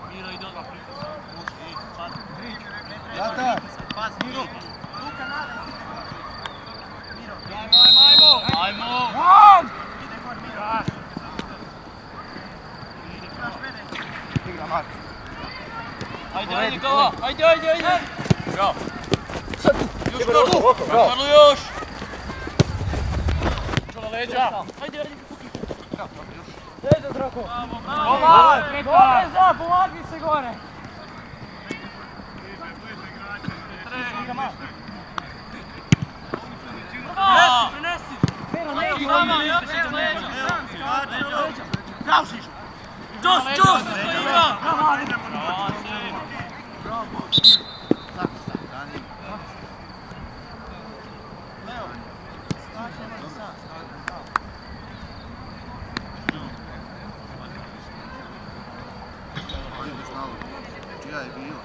Miro ide odmah pritisak. Jata! Pazi, Miro! Luka, nada! Miro! Ajmo! Ide god Miro! Imaš mene! Igra Marko. Ajde, Nikola! Ajde! Bravo! Još Karlo, još! Čuva leđa! Ajde! Ajde, Drako! Dobre, za, pomagni se gore! Prenesi! Pero, Bravo, Šišu! Čus! Čija je bila?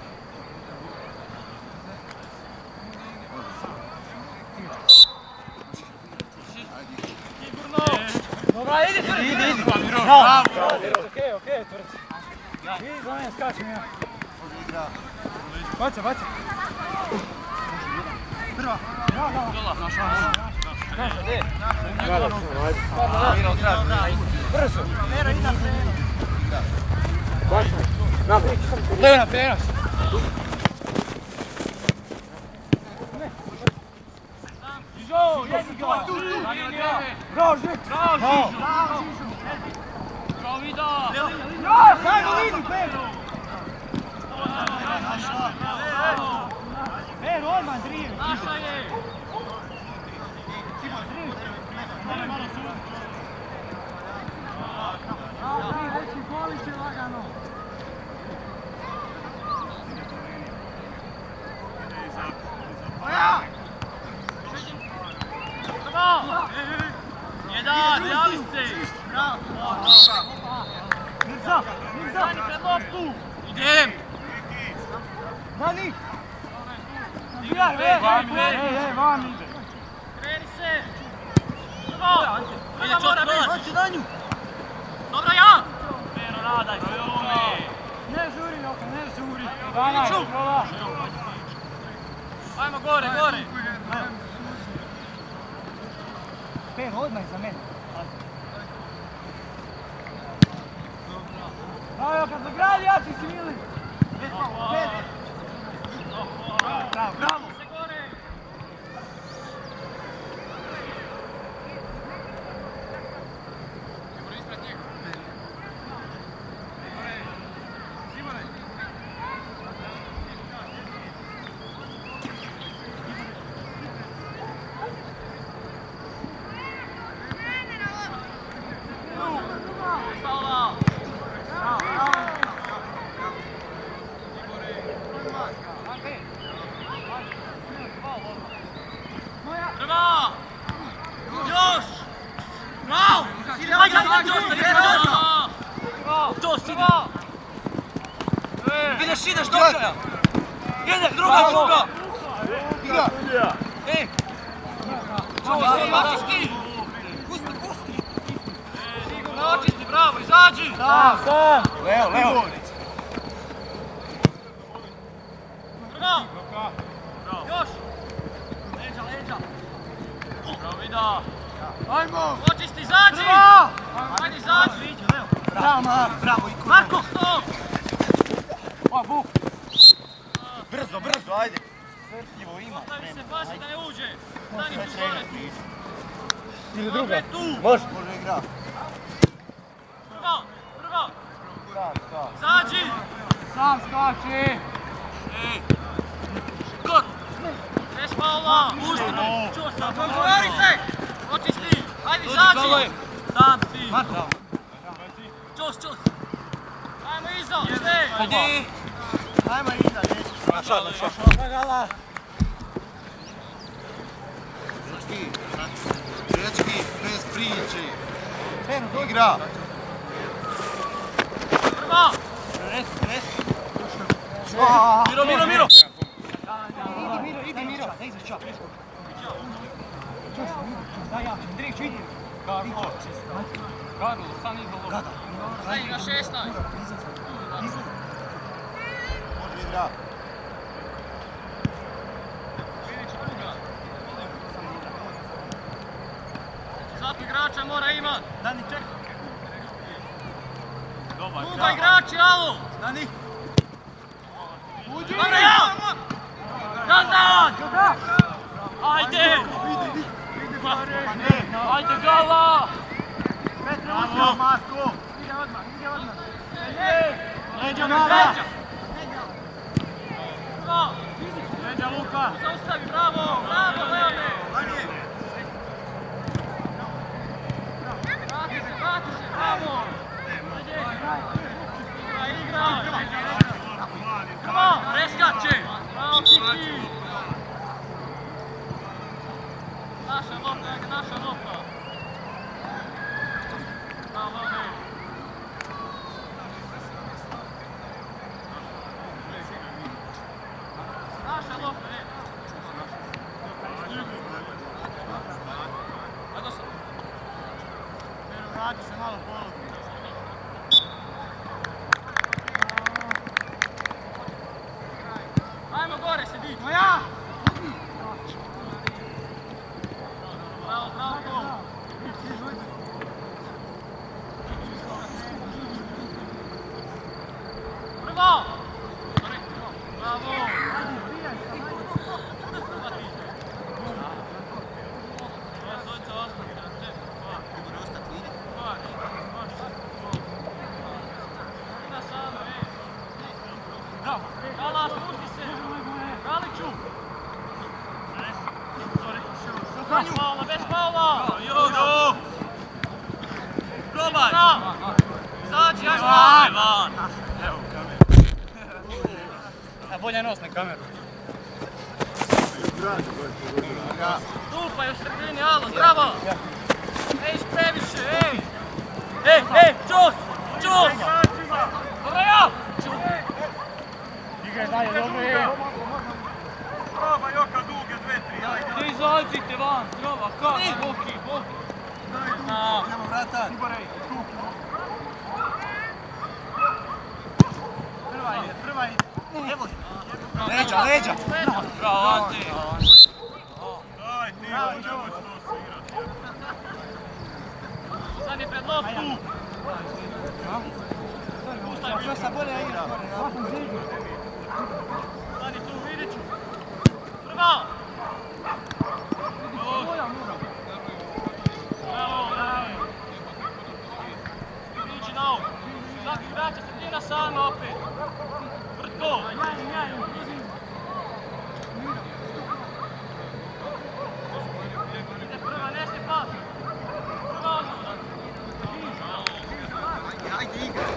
Dobra, idi! Bravo! Okej, tvrci. Idi za mene, skačem ja. Baca. Prva. Brzo. Pero, ida prenos. Levna, prenos! Bravo, Žižu! Bravo, Vida! Hajmo, vidi, Pero! Pero, odmah drivi! Naša je! Reći, boli će lagano! Jedan, javi se! Mirza! Dani pred loptu! Idem! Dani! Vami! Kreni se! Prvo! Prvo mora biti! Dobro, ja! Pero, nadaj se! Ne žuri, Joka, ne žuri! Ajmo gore! Pero, odmah iza mene! Bravo, Joka, zagradi, jači si Mili! Bravo! Se gore! Prva! Još! Bravo! Ajde, Jost, ide! Ideš do kraja! Ide, druga! Igra! Ej! Očisti! Sigurno očisti, bravo, izađi! Sam! Leo! Prva! Još! Leđa! Bravo, Vida! Ajmo! Očisti, izađi! Ajde, izađi! Bravo, bravo! Marko, stop! Vuk! Brzo, ajde! Svrtljivo ima. Ostavi se, pasi da ne uđe! Stani tu gore! Ili druga? Tu! Može igra. Prva! Sam. Izađi! Sam skači! Ej! Kor! Bez faula! Pusti me! Čuo sam! Govori se! Očisti! Ajde, izađi! Tam ti! Marko! Čus! Ajmo iza! Sve! Ajde! Ajmo iza, neću. Naša. Gala! Dečki, bez priče. Igra! Prva! Miro! Idi Miro! Daj za čak! Daj ja, Andrić, idi! Karlo, stani iza lopta. Gada! Stani na 16! Igra. Svaki igrača mora imat. Dani, čekaj. Druga igrači, alo! Dani. Uđi! Dobro, ja! Nazad! Ajde! Ajde, Gala! Petre, uđi! Marko! Ide odmah. Leđa Nada! Leđa Luka! Zaustavi, bravo! Bravo, Leone! Vrati se, bravo! Igra! Bravo, preskače! Bravo, Kiki! Naša lopta! Bravo, Leone! Naša lopta, Ajde se! Vrati se malo polu. Ajmo gore, sedi! Moja! Bravo! Prvo! Bravo! Gala, spusti se! Galiću! Bez faula! Jodo! Probaj! Izađi, ajmo! Van! Evo kameru. A bolje nos na kameru. Stupaj u sredini, alo, zdravo! Ej, previše, ej! Čus! Dobro, ja! Igraj dalje, dobro je. Proba Joka duge, 2-3, ajde. Ne izađite van, zdravo, kako? Boki! Idemo vrata. Prva ide. Evo. Leđa. Bravo, Ante! Daj ti, nemoj to se igrati. Sad je pred loptu! Što sam bolje igra. Stani tu, vidit ću! Prvo! Bravo! Ići na ovu! Svaki igrača sredina sama opet! Vrtko! Ide prva, nesi pas! Prvo! Ajde, igra.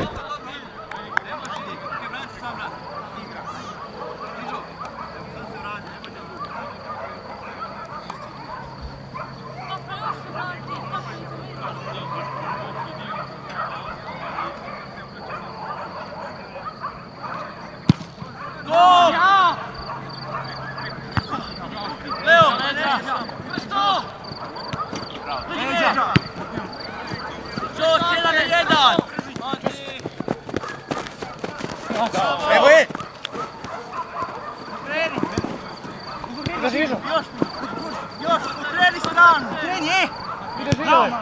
Leo! Što? Čos, 1-1! Evo je! Još, ukreni stranu! Ukreni! Ide žigove!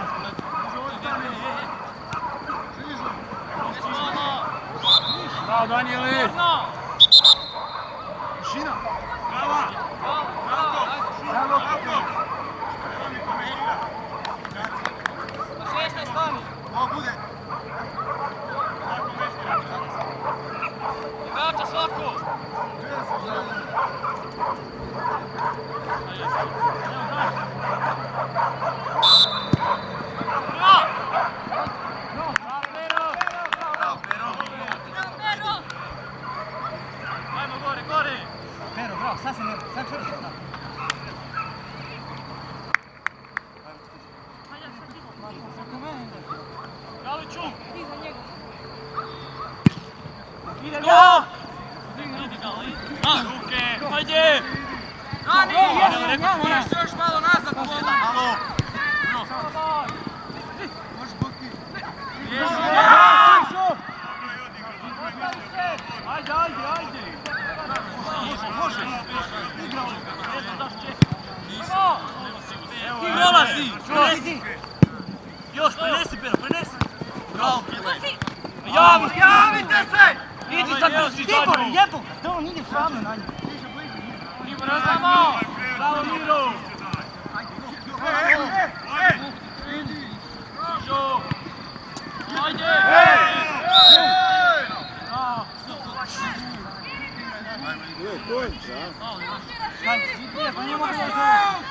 Bravo, Danijeli! Šina! Brava! Bravo! Na 16 stani! Ovo bude! Igrača svako! Ajmo gore! Pero, bravo, sad se ne... Sad čvrši. Galiću! Ide Go! Idi Gala, idi! Ruke! Ajde! Dani! Moraš se još malo nazad voda! Alo! Možeš Boki. Ajde! Tibor, jebo ga, da on ide ravno na nju. Tibor, razamo! Bravo, Miro! Ajde! Pa nije mogu da zove.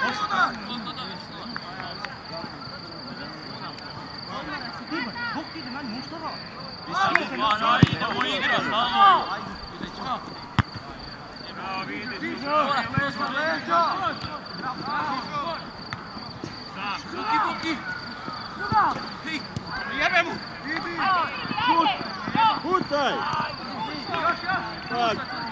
Tibor, Bog ti ide na nju, što vala? Idemo igra, samo! Jebe mu! Putaj! Tak!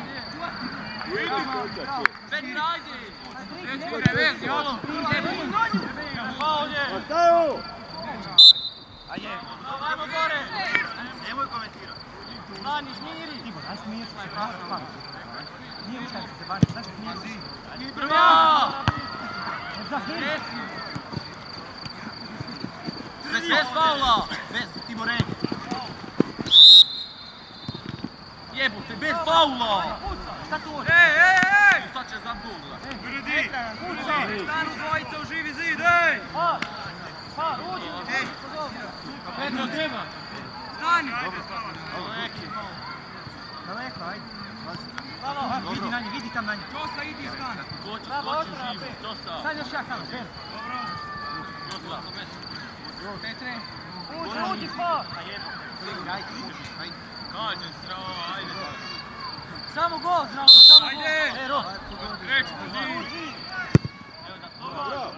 Petir, ajde! Vezi, ono! Ovdje! Mateo! Ajmo gore! Nemoj komentirati. Stani, smiri! Tibor, aj smiri se, mora spati. Nije uštaj se bani, znaš smiri se. Prva! Smiri se. Bez faula! Bez, Tibore! Jebote, bez faula! Šta tu hoće? Ej! Sad će za gol. Vredi! Stanu dvojica u živi zid, ej! Pa, uđi! Petro, treba! Stani! Daleko, ajde. Vidi na nje, vidi tam na nje. Čosa, idi stani! Skoči živi, Čosa! Sad još ja samo, Per. Čosa! Petre. Uđi, pa! Kažem, strava, ajde! Samo gol, Zdravko, samo gol. Ajde! Ej, Rok. Reći, uđi! Evo da to!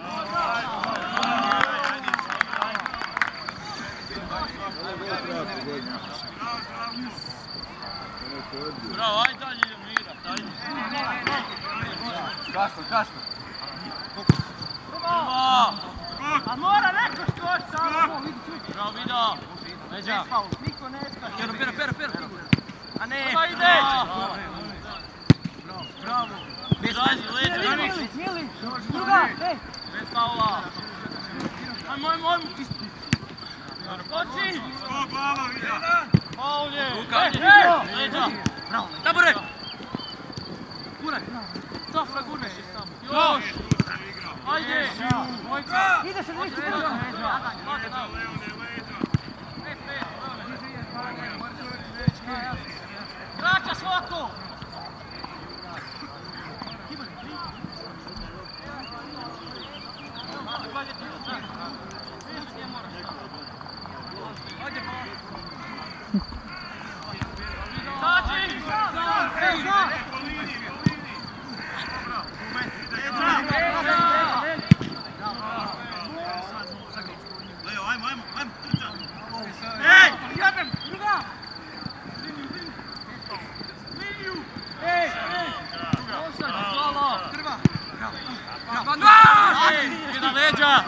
Bravo, ajde dalje idemo igrat, ajde! Kasno! Prva! A mora neko skoči, samo gol, vidi tu. Bravo, Vida! Leđa! Niko ne skače. Pero! A ne. Prva ide! Bravo. Izađi, leđa! Milić, druga, ej. Bez faula! Ajmo! Skoči! Skok, glava, Vida! Ovdje! Ruka. Leđa! Bravo. Tabure! Guraj! Sofra, gurneš je samo! Još! Ajde! Ideš li ništa druga? Vraća svako! Ej, jebem, druga! Na leđa!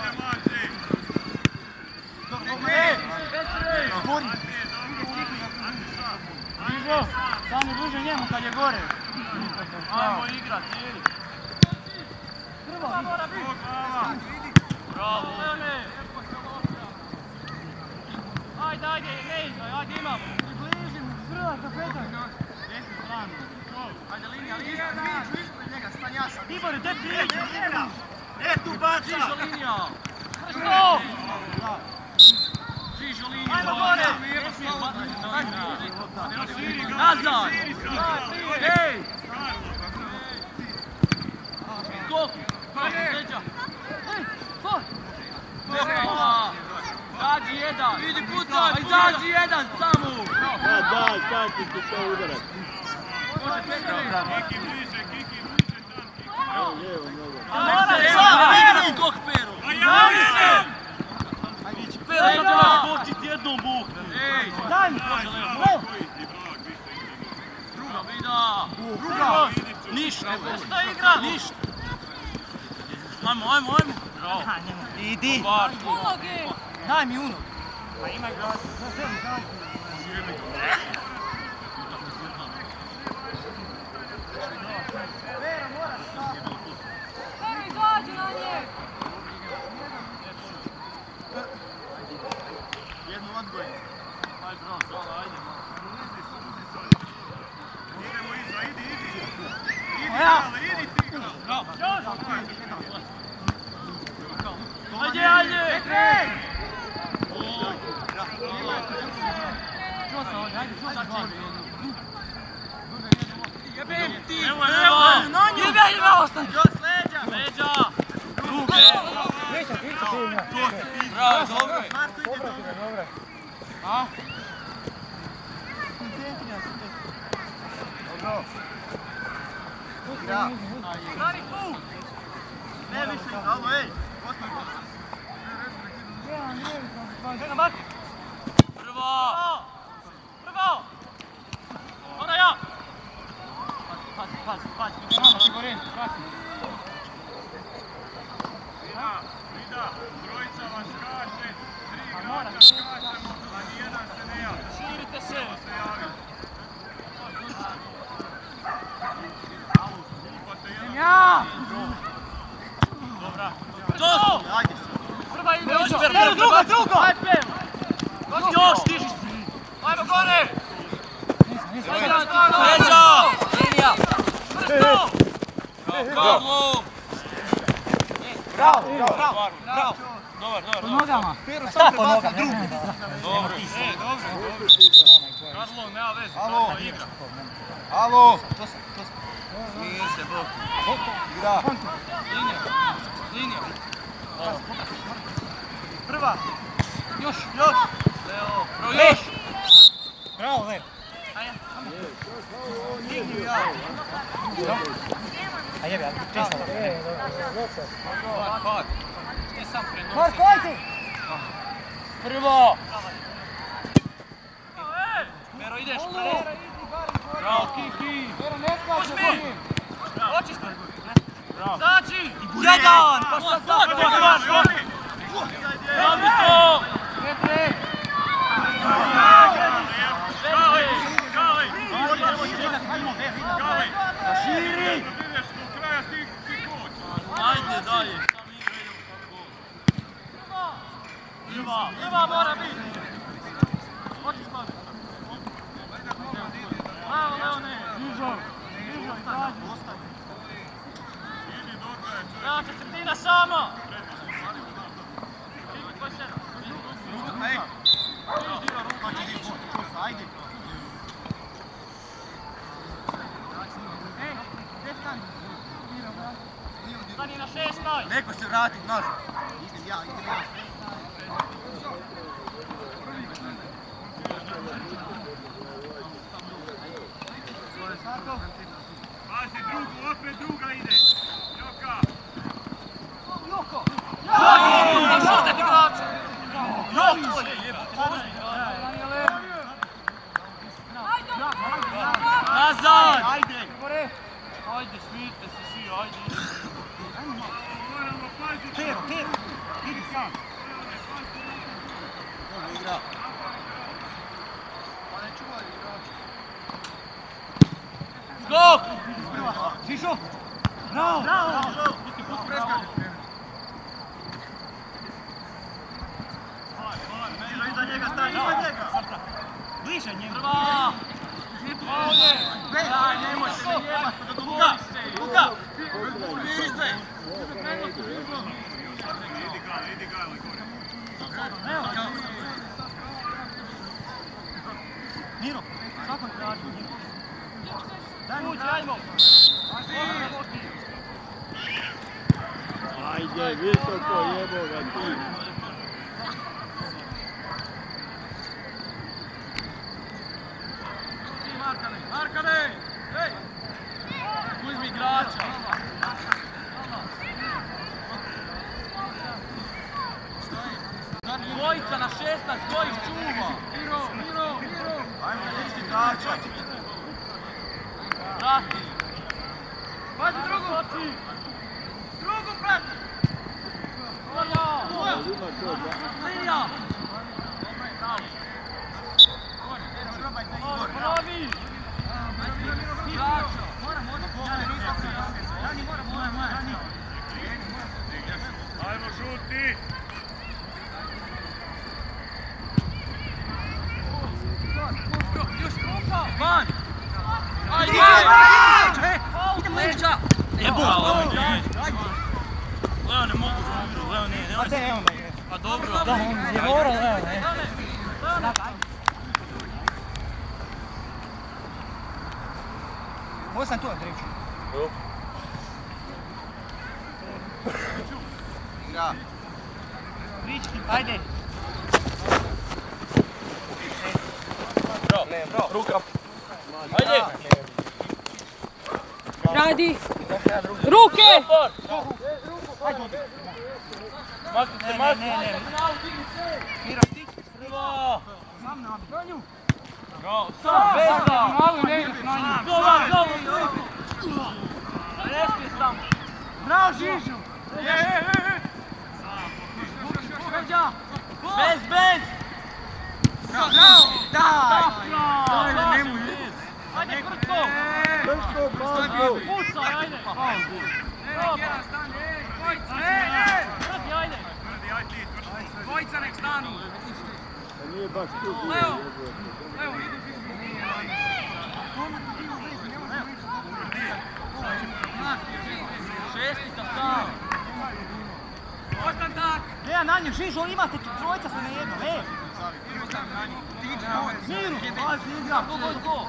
Žižo, samo duže njemu kad je gore. Ajmo igrat, jedi! Prvo, mora biti. Bravo! Ajde, ne igraj, ajde imamo! Bližim, prva za petak. Ajde, linija! Tibor, gdje ti ideš? Tu baca! Žižo linija! Što? Žižo linija! Ajmo gore! Nazad! Ej! Skok! Leđa! Izađi jedan! Idi pucaj! Izađi jedan samo! Daj, stanti ti to udarat. Može Petra! Kiki bliže tam. Mora Igra skok Pero! A ja nisam! Pero sad treba skočit jednom bukne! Ej! Daj mi! Druga vida! Druga! Ništa! Šta igra? Ništa! Ajmo! Bravo! Idi! Uloge! Daj mi unog! Pa ima igrač. Vera, moraš stati. Vera, izađi na nje! Jednu odgoj. Ajde, bravo, ajde. idi ti ga! Ajde, ajde! Jebem ti! Evo! Jebem, ostani! Leđa! Leđa! Ruke! Bravo, dobro je! Dobro. A? Dobro. Stani tu! Ne više, samo ej! Prvo! Prvo! Ona ja! Pazi! Vida, trojica vas skače, 3 igrača skačemo, a nijedan se ne javlja. Širite se! Se javlja. Ja! Dobra. To! Ajde! Prva ide! Drugo! Ajde, Pem! Još, stiži se! Ajmo gore! Leđa! Linija! Prsto! Bravo! Bravo! Dobar. Po nogama! Šta po nogama? Dobro. Karlo, nema veze, Karlo igra. Alo! Smije se, Bog. Igra! Linija. Prva! Još! Leo, još! Bravo, Leo! A jebi, često. Hod. Ti sam prenosi. Hajde! Prvo! Pero ideš, bravo, Kiki! Uzmi! Očisti! Znači! Jedan! Pa šta znači? Radi to! Širi! Ideš do kraja ti koč. Ajde dalje! Prva mora biti! Očiš malo! Bravo, Leone! Ižo, ostaje! Idi do kraja. Bravo, četvrtina sama! Ajde! Stani na 16! Neko se vrati nazad. Idem ja. Pazi drugu, opet druga ide. Joka! Joko! Šestak igrača! Joko! Nazad! Ajde! Ajde, smirite se svi, ajde! Moramo paziti. Pero, idi sam. Igra. Skok! Šišo! Bravo! Iza njega stani, iza njega! Bliže njega! Prva! Ovdje! Daj, nemoj se ne jebati! Luka! Miri se! Idi gale gore. Miro, kako je traži njega? Uđi, ajmo! Ajde, visoko jebo ga ti. Markane! Ej! Uzmi igrača! Dvojica na 16, dvojic čuva! Miro! Ajmo, lični igrača. Prati! Pazi drugu! Drugu prati! Linija! Pravi! Igrača! Ajmo žuti. Još kupa! Van! Ajde! Idemo Leđa! Ajde, buk! Leo ne mogu sviru, Leo nije, A te, evo me je. Pa dobro. Da, on je moral, evo ne. Ovo sam tu Andreviću. Igra. Prički, ajde. Bravo, ruka. Ajde! Radi! Ruke! Makni se, makni! Ne. Miro, stić. Prvo! Sam na nju. Bravo, sam! Beza! Malo ne ideš na nju. Gol! Rešli sam! Bravo, Žižu. Bez! Bravo, daj. Nemoj. Ajde, Krtko! Pucaj, ajde! Krti, ajde! Dvojica nek stanu. Nije baš tu. Leo, Šestica sam! ostan tak. Ne, na nju, Žižu, imate trojica se na jedno, Miru, pazi, igra, go.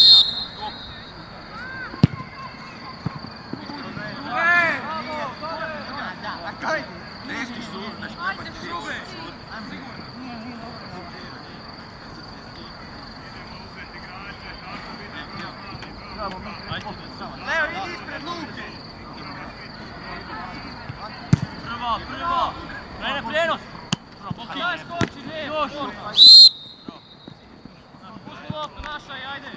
Leo, idi ispred Luke. Prva! Mene prijenos! Daj skoči, ne! Još! Uzmi loptu naša i ajde!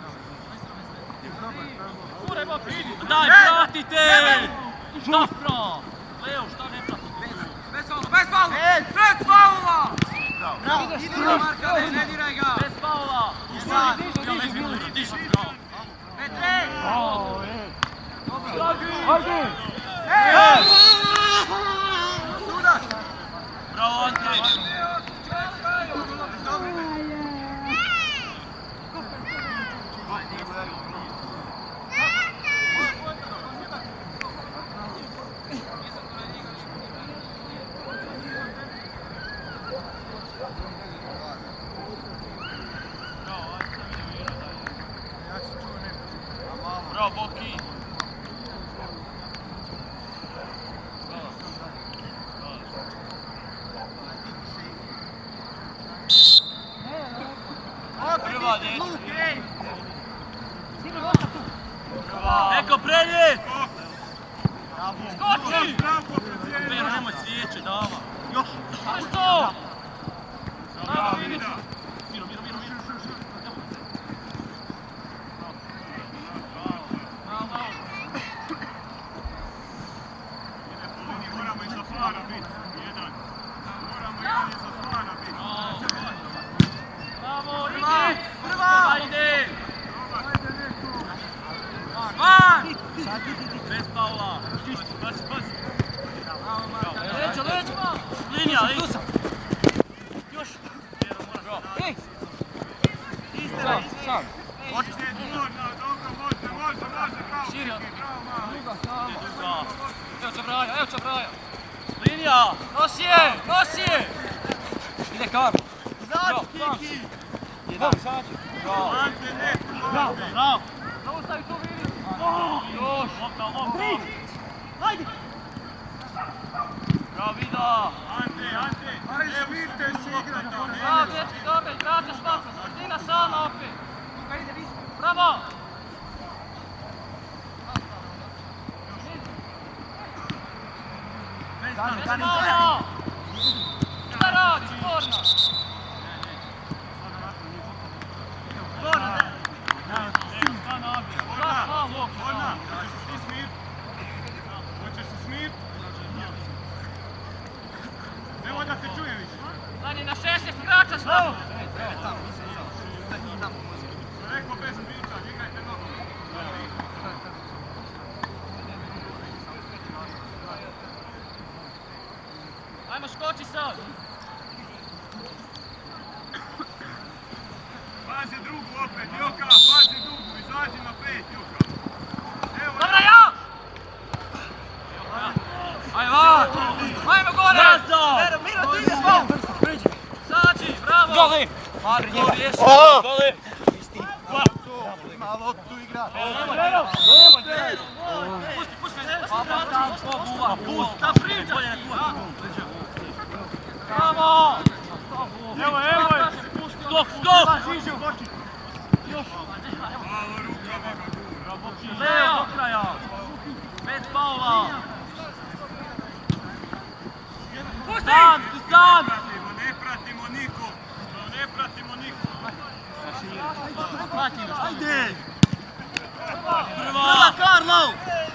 Kure, bok, idi! Daj, pratite! Šta fra? Leo, šta ne pratite? Bez faula! Bravo, idi na Marka, ne diraj ga. Bez faula! Diži, bravo! Petre! Bravo, Ante! Bravo, Boki! Prva, dječki! Neko prelije! Skoči! Pero, nemoj svijeće, dama! Još! Što? Bravo, Miro! Moramo i za Fara biti. Jedan. Moramo jedan i za Fara biti. Bravo, ide! Prva! Ide! Van! Bez Paula! Pazi! Leđa! Linija! Još! Ej! Istera! Sam! Dobro, može, kao. Širi! Bravo, Evo Čabraja! Linija! Nosi je! Ide Karlo! Zađi, Kiki! Ante, ne, Bravo! Zaustavi tu vidi! Još! Lopta! Hajde! Bravo, Vida! Ante, Ajde, smirte se igrati. Bravo, dječki, dobro, igrače smakla! Sredina sama opet! Bravo! Bez Paula! Šta radi, Korna? Ona, hoćeš se smir? Hoćeš se smir? Evo da te čuje više. Dani, na 16 igrača smo! Rekao bez priča, igrajte nogo. Ajmo, skoči sad! Marko, riješi! Dole! Ima loptu igra. Pusti, pusti! Pusti, da priča! Bravo! Evo je! Skok, skok! Malo rukama. Leo, do kraja! Bez faula! Sam, tu sam! Ne pratimo niko. Ne pratimo niko. Ajde! Prva, Karlo!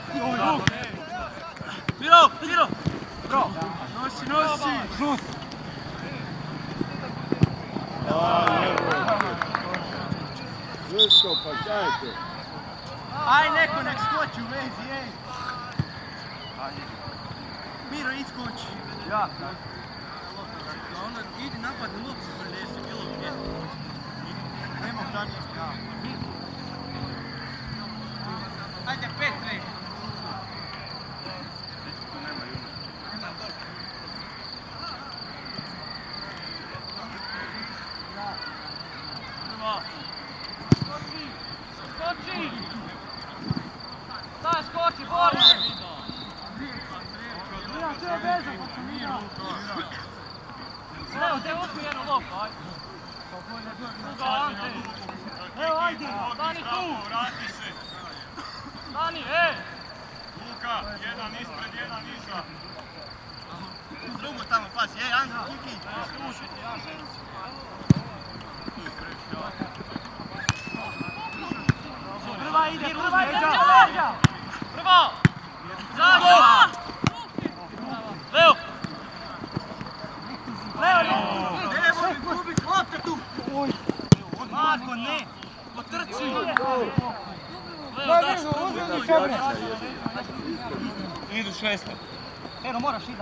Miro, Miro! Nosi! Željko, pa dajte. Aj neko nek skoči u vezi, ej. Miro, iskoči. Ja. Onda idi napad na loptu, prenesi bilo gdje. Nemo šta nije strao. Ajde, 5-3. Prva! Skoči! Daj, skoči, Borne! Mira, sve obeza, pa sam Mira. Evo, te uzmi jednu loptu, ajde. Druga, Ante. Evo, ajde, stani tu. Vrati se. Stani, ej. Luka, jedan ispred, jedan iza. Drugo tamo, pazi, ej, Ante, kiki. Prva ide, prva ide. Prva. Zago. Leo. Nemoj gubit lopte tu. Marko, ne. Potrči. Idu šesta. Pero, moraš idat.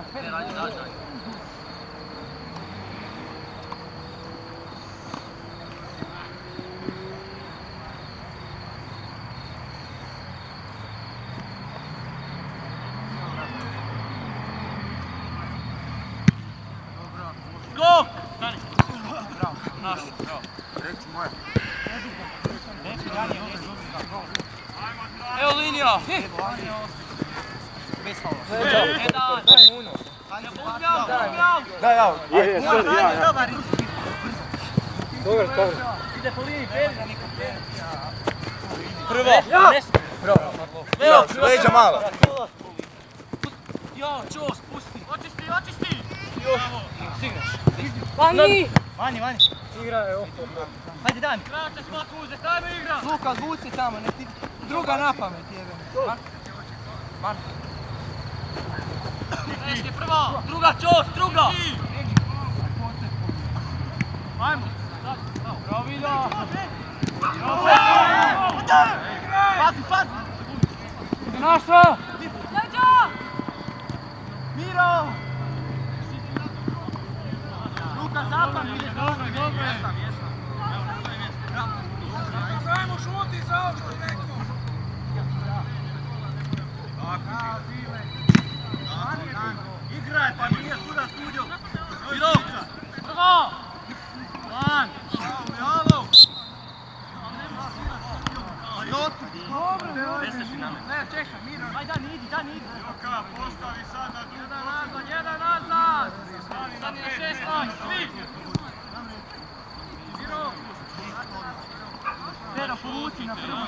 Go! Stani. Naš. Reci moja. Evo linija. Bez faula. Jedan. Uzmjam. Da, ja. Je, sorry, ja. Dobar. Dobar. Ide po liniji, Pedra nikom. Prvo. Leo, leđa malo. Jo, čo, spusti. Očisti. Vani! Vani. Igra je ovo. Hajde, daj mi. Krate svaku uze, tajmo igra. Luka, zvuci tamo, nek ti druga na pamet jebe. Neške prva. Druga, čos, druga. Ajmo. Bravo, Vida. Pazi. Naša! Miro! Luka, zapam ide. Dobro. Ajmo šuti za ovo, neko. Igraj, pa nije suda sudio. Miro. Prva. Lan. Bravo! Ne, čekaj, Miro. Ajde, Dani, idi. Luka, postavi sad na drugu. Jedan nazad. Stani na 16, svi. Miro! Pero, povuci na prvu.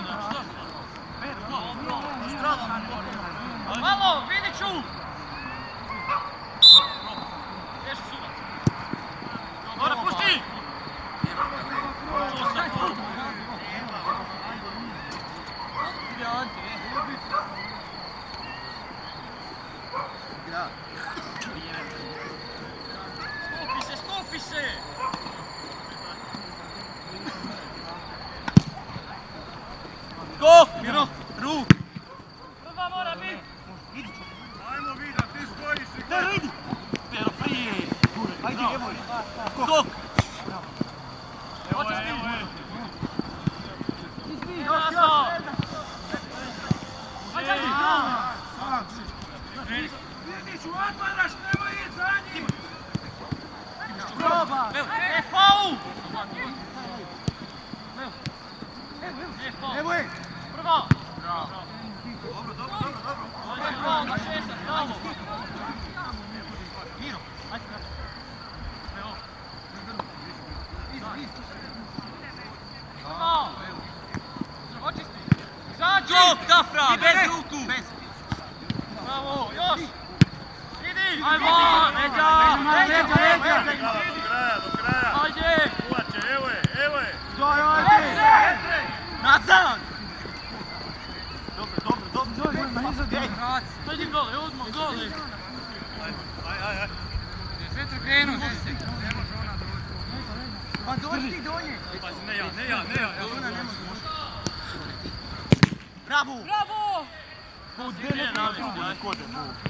Malo, Viniću. Ješi sudac. Mora, pusti. Ide Ante, Skupi se. Go, Miro, ruk. Prva mora biti. Ajmo Vida, ti stojiš i Pero, idi. Pero prije. Ajde, evo. Skok. Evo je. Jasno. Ajde. Vidiš, otvaraš, nemoj ići za njim. Proba. Faul. Evo je! Prvo! Dobro, dobro, dobro, dobro. Prvo, na 6, bravo! Miro, ajde. Evo. Prvo! Očisti! Izađi! Dafra, bez ruku! Bez. Bravo, još! Idi! Ajmo! Leđa! Do kraja. Ajde! Uvače, evo je. Nazad! Dobro. Dođi gole, uzmo gole! Aj. Sve to krenu, desek. Ne može ona doći. Pa dođi ti do nje. Pazi, ne ja. Ona ne može. Bravo! Bravo! Kod gdje navesti, aj kode.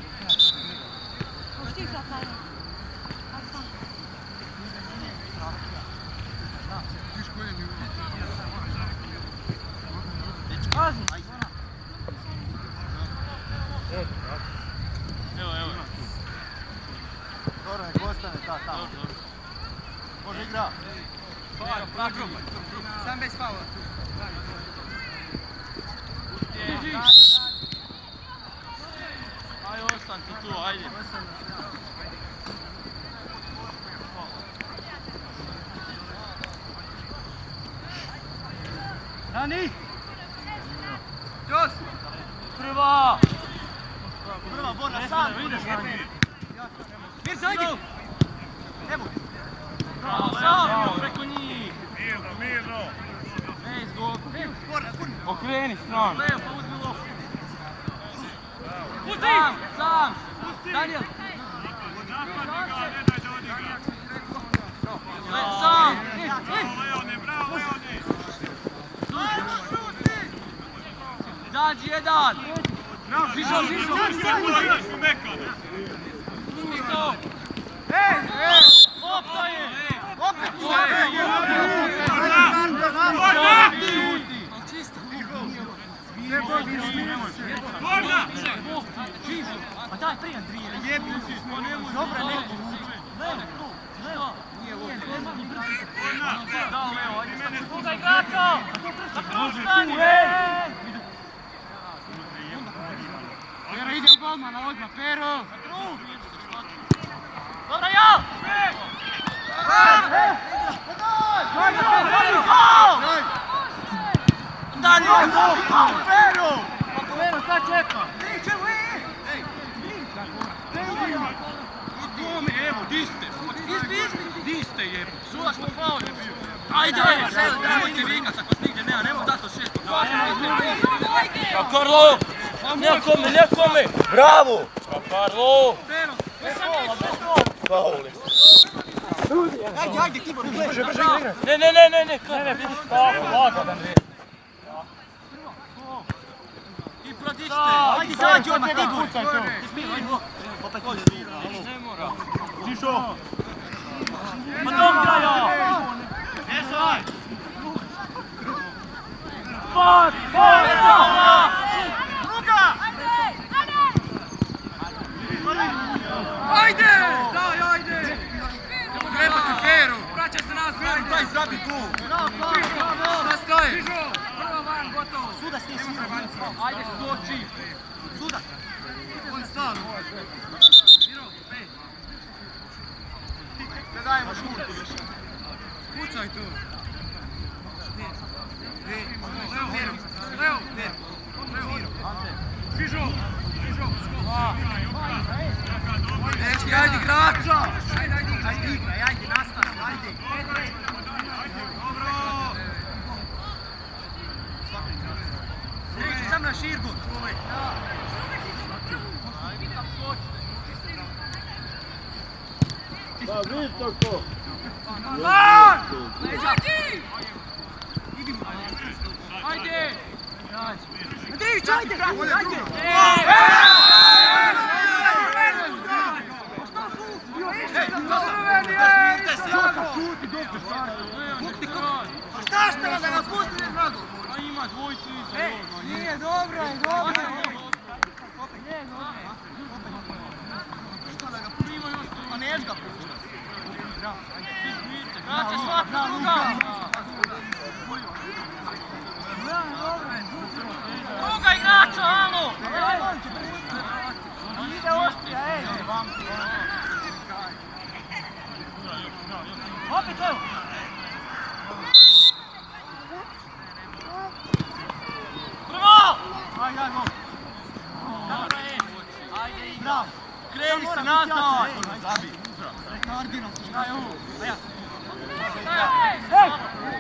Evo. Dobro, nek ostane tamo. Može igra. Sam bez faula. Aj, ostan ti tu, ajde. Dani! Jos! Prva! Prva, Borna, sam! Mirza, ajde! Evo! Bravo, sam, preko njih! Mirno. Ne, izgovor. Borna, Okreni stranu. Leo, pa uzmi loptu. Pusti! Sam! Daniel! Napadi ga, ne daj da odigra. Sam! Bravo, Leoni. Izađi jedan! Žižo! Isto! Lopta je! opet! Čisto! Borna! Žižo! Pa daj prije Andrije! Jebi! Dobra, neko! Leo! Da, Leo, ajde! Druga igrača! Ostani! Pero ide u golmana odmah, Pero! Dobro, ja! Daniel! Pero! Pero, šta čeka? Evo, di ste? Di ste jebo? Sudac po faul je bio. Ajde! Nemojte vikat ako vas nigdje nema, nemoj dato 6. Pa Karlo! Nekome! Bravo! Pa Karlo! Fauli. Ajde, Tibor, Brže igra. Ne, lako Andrije. I prodiste! Ajde, izađi odmah, Tibor! Opet ovdje Ne mora. Žižo! Ma dobro ja! Jesaj! Far! Druga! Ajde! Daj, ajde! Trebate Pero! Vraća se nas, Pero, daj zabi gol! Šta stoje? Prvo van, gotovo! Sudac nije svirao. Ajde, skoči! Sudac! On stanu! Ne dajemo šurku više. Kucaj tu! Leo! Žižo! Dečki, ajde igrača! Ajde igraj, ajde, nastavi, ajde! Sreći sam na širgu! Pa vidi to! Lan! Ajde! Andrić, ajde! Ajde! Šta da nas pusti ne drago? A ima dvojicu iza. Nije dobro, je dobro. Ima još to. A neš ga pušta. Vraća svaka druga! Druga igrača, alo! Ide oštrija, ej! Opet evo! Prvo! Ajde, ajmo! Ajde, igra! Kreni se nazad! Zabi. Rekardino se Daj ovu! Aja! Ej!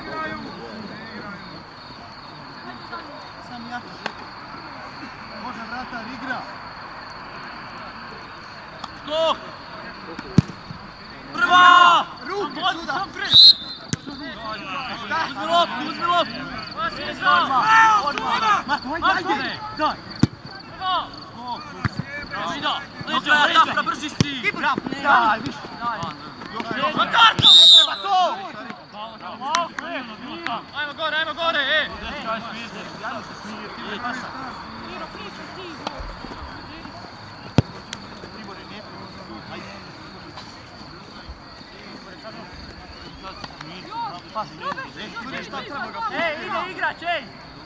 Sam ja. Može vratar, igra. Skok! Prva! Ruke suda! Sam pred! Uzmi loptu, uzmi loptu! Vaši za! Ajde! Daj! Prva! Evo ida! Leđa, Tafra, brži si! Daj, više! Matarko! Treba to! Ajmo gore, ajmo gore, ej! Ej, ide igrač, ej!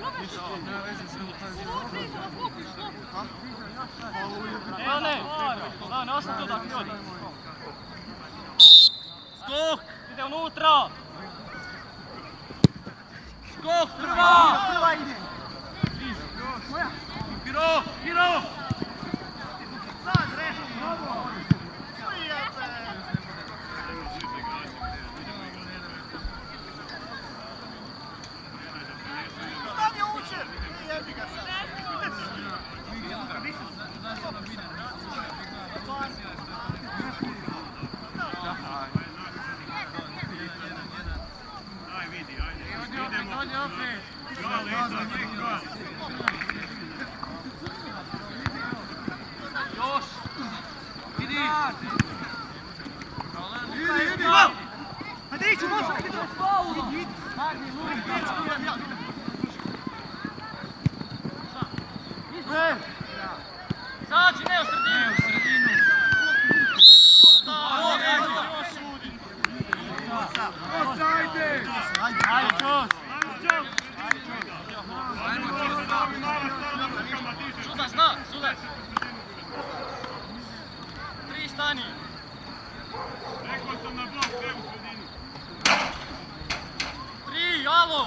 Ne, osam tu da krodi. Skok! Ide unutra! Skok, prva! Prva ide! Hiro, Hiro! Sad, reši! Stavi učer! Jebi ga sad! Aj vidi, ajde. Idemo. Gol, iza njih, gol. Još! Idi! Idi! Hajde ići, može! Idi, idi! Magni, ludi, Zađi, ne u sredinu! Osajde! Ajde, čos! Sudac, zna, sudac! 3 stani! Rekao sam na blok, ne u sredinu. 3, alo!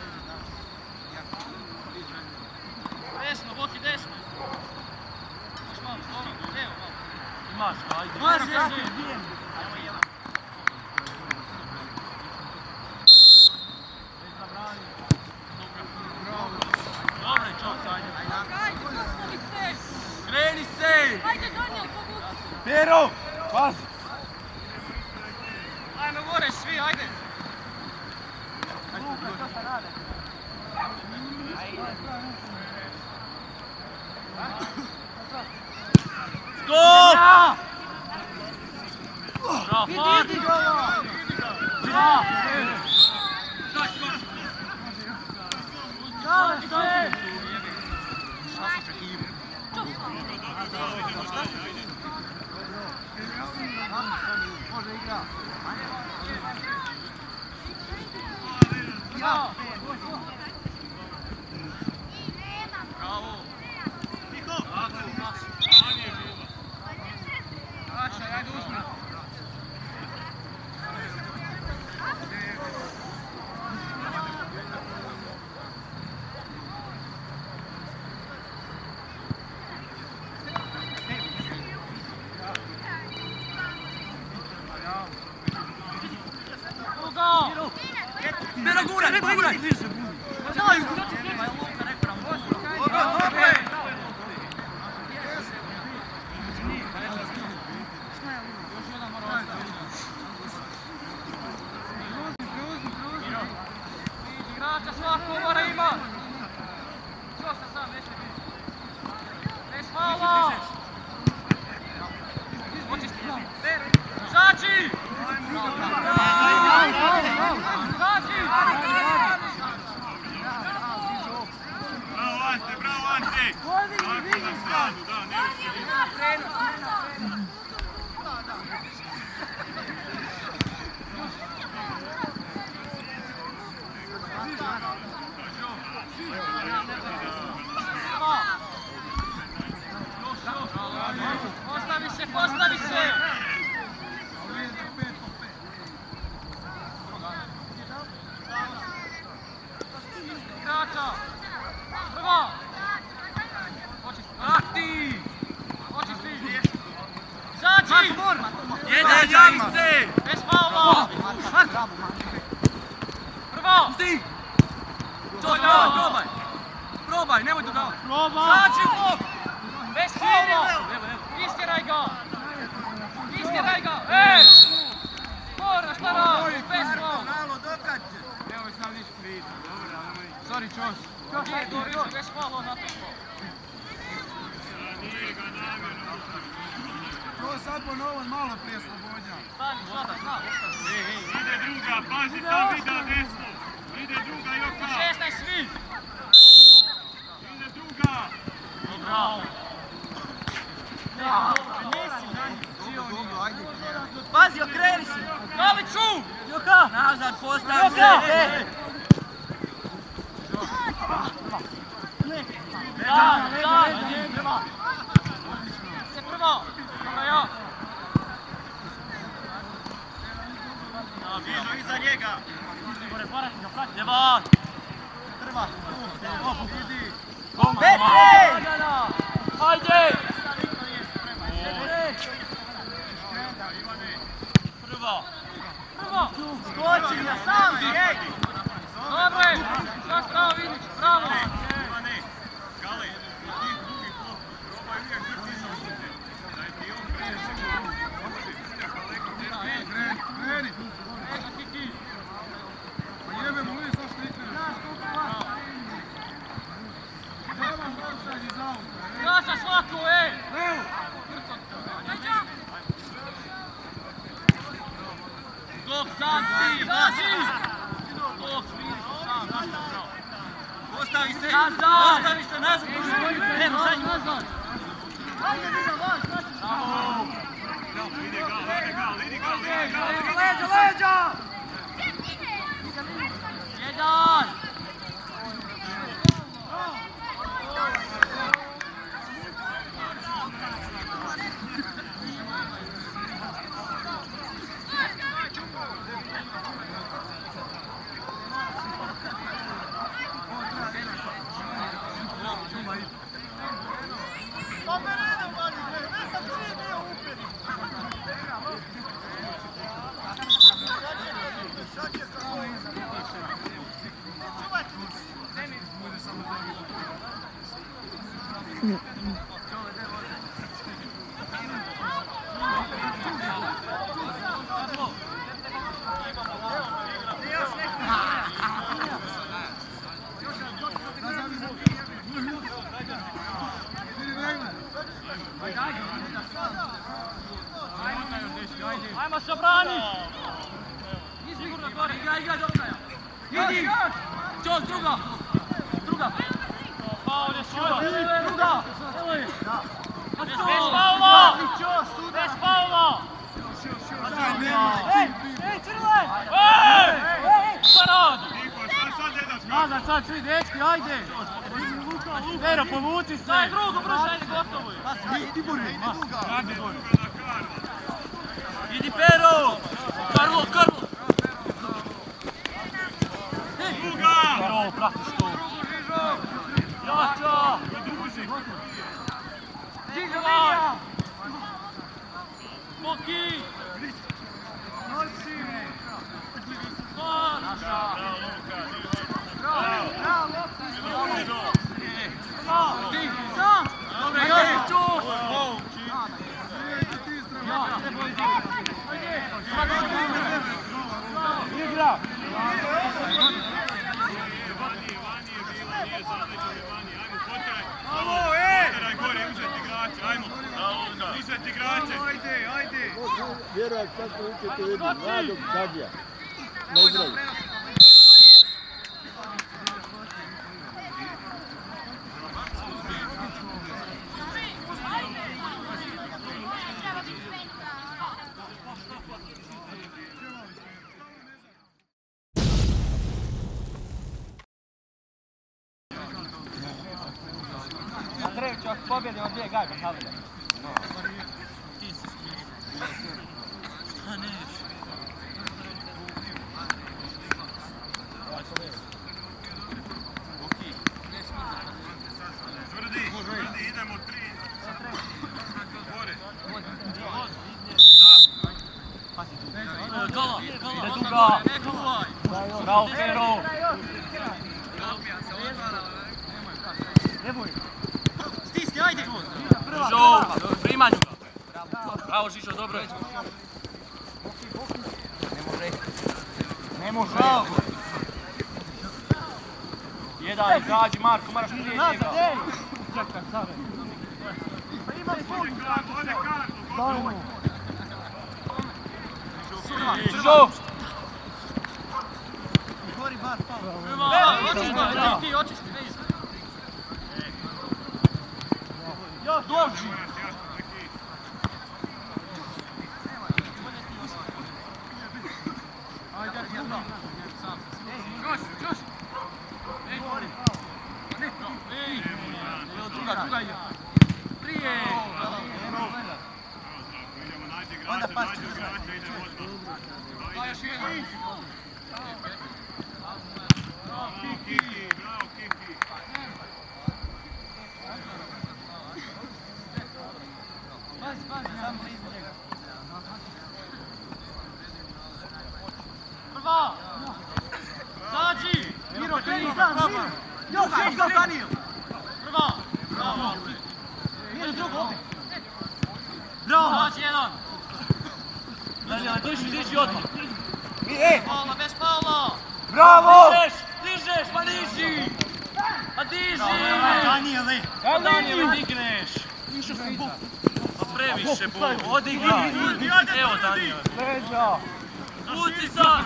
Desno, boki desno! Još malo, dobro, evo malo. Imaš, ajde. Mazi, jesu! Dobro je čos, ajde. Kreni se! Ajde, Daniel, povuci! Pero! Pazi! Ajmo gore svi, ajde! Skok! Bravo, Idi, Gola! Bravo! Može igra! Ja! Bravo! Niko! Aša, ajde uzmi! Bera gura, gura! Znaju! Igrača svako mora ima! Što se sam, neće biti? Bez faula! Zači! Bravo Ante, bravo Ante! Tako na stranu, da, ne u sredinu. Jedan, javi se! Bez faula! Prvo! Pusti! Probaj! Probaj, nemoj dodavati! Zađi u blok! Bez faula! Istjeraj ga! Istjeraj ga! Mora, šta radi? Bez faula! Evo sam niš priča, dobro, sorry Čos. Nije govorio, bez faula natrpao. Nije ga namjerno. To sad ponovo malo prije slobođa. Stani, sada, zna. Ide druga, pazi tam vida desno. Ide druga Joka. 16 svi! Ide druga. Bravo! Pazi, okreni se! Galiću! Joka! Nazad, postavi se! Se prvo! Dobro, ja! Blizu iza njega. Devan! Trva. Idi. Petre! Hajde! Prvo! Prvo! Skoči ga, sam ti, ej! Dobro je! Sad pravo vidiš, bravo! Ivane, Gale, od tih drugih klop, probaj uvijek biti iza ušte. Daj ti on prije sigurno. Kreni. Eto Kiki! Pa jebe mu li sa štrikne. Nema morsađ iz auta. Vraća svako, ej! Evo. Dok sam ti, bazi! Dok vidiš, sam, nastavno. Postavi se! Nazad! Postavi se nazad! Evo, sad njih nazad! Bravo! Ide Gal, idi Gal. Leđa! Jedan! Ajmo se brani! Izsigurno gore, igra do kraja! Idi! Čos, druga! Druga! Faul je svuda! Druga! Bez faula! Bez faula! Ej, Crlen! Šta radi? Niko, šta sad jedan skače? Nazad sad svi dečki, ajde. Pero, povuci se. Daj drugu, brzo, ajde, gotovo je! Idi Buri, idi druga. Radi druga na Karla. Idi Pero! Karlo, Karlo! Druga! Bravo, pratiš to! Jača! Produži. Digvaj! Boki! Naša! Ti, sam! Dobre, Josip, čus! Igra. Poteraj gore, uzeti igrače, ajmo. Uzeti igrače. Ajde. Vjerujem sad povučete vidim, Vladog Kadija. Ne igraju. Andrejević, ako pobjedimo dvije gajbe, Halida. Ti si smiješan. Šta neš? Tvrdi, idemo 3. Gore. Toga! Ne čuvaj! Bravo, Pero! Stisni, ajde! Žižo, primanju ga! Bravo, Žižo, dobro je. Ne može. Jedan, izađi Marko, moraš prije njega. Žižo! Ti, očisti, ne izgled. Dođi! Druga igra. Prije! Onda pas će igrača, ide odmah. Bravo, Kiki, bravo, Kiki. Prva! Zađi! Miro, kreni sam, Miro! Još ga Danijel! Prva! Bravo! Miro, drugo, opet! Bravo! Zađi jedan! Diži odmah! Paula, bez Paula! Bravo! Dižeš, pa diži! Pa diži! Danijele! Danijele, digneš! Pa previše bol, odigni! Evo Danijele! Leđa! Puci sad!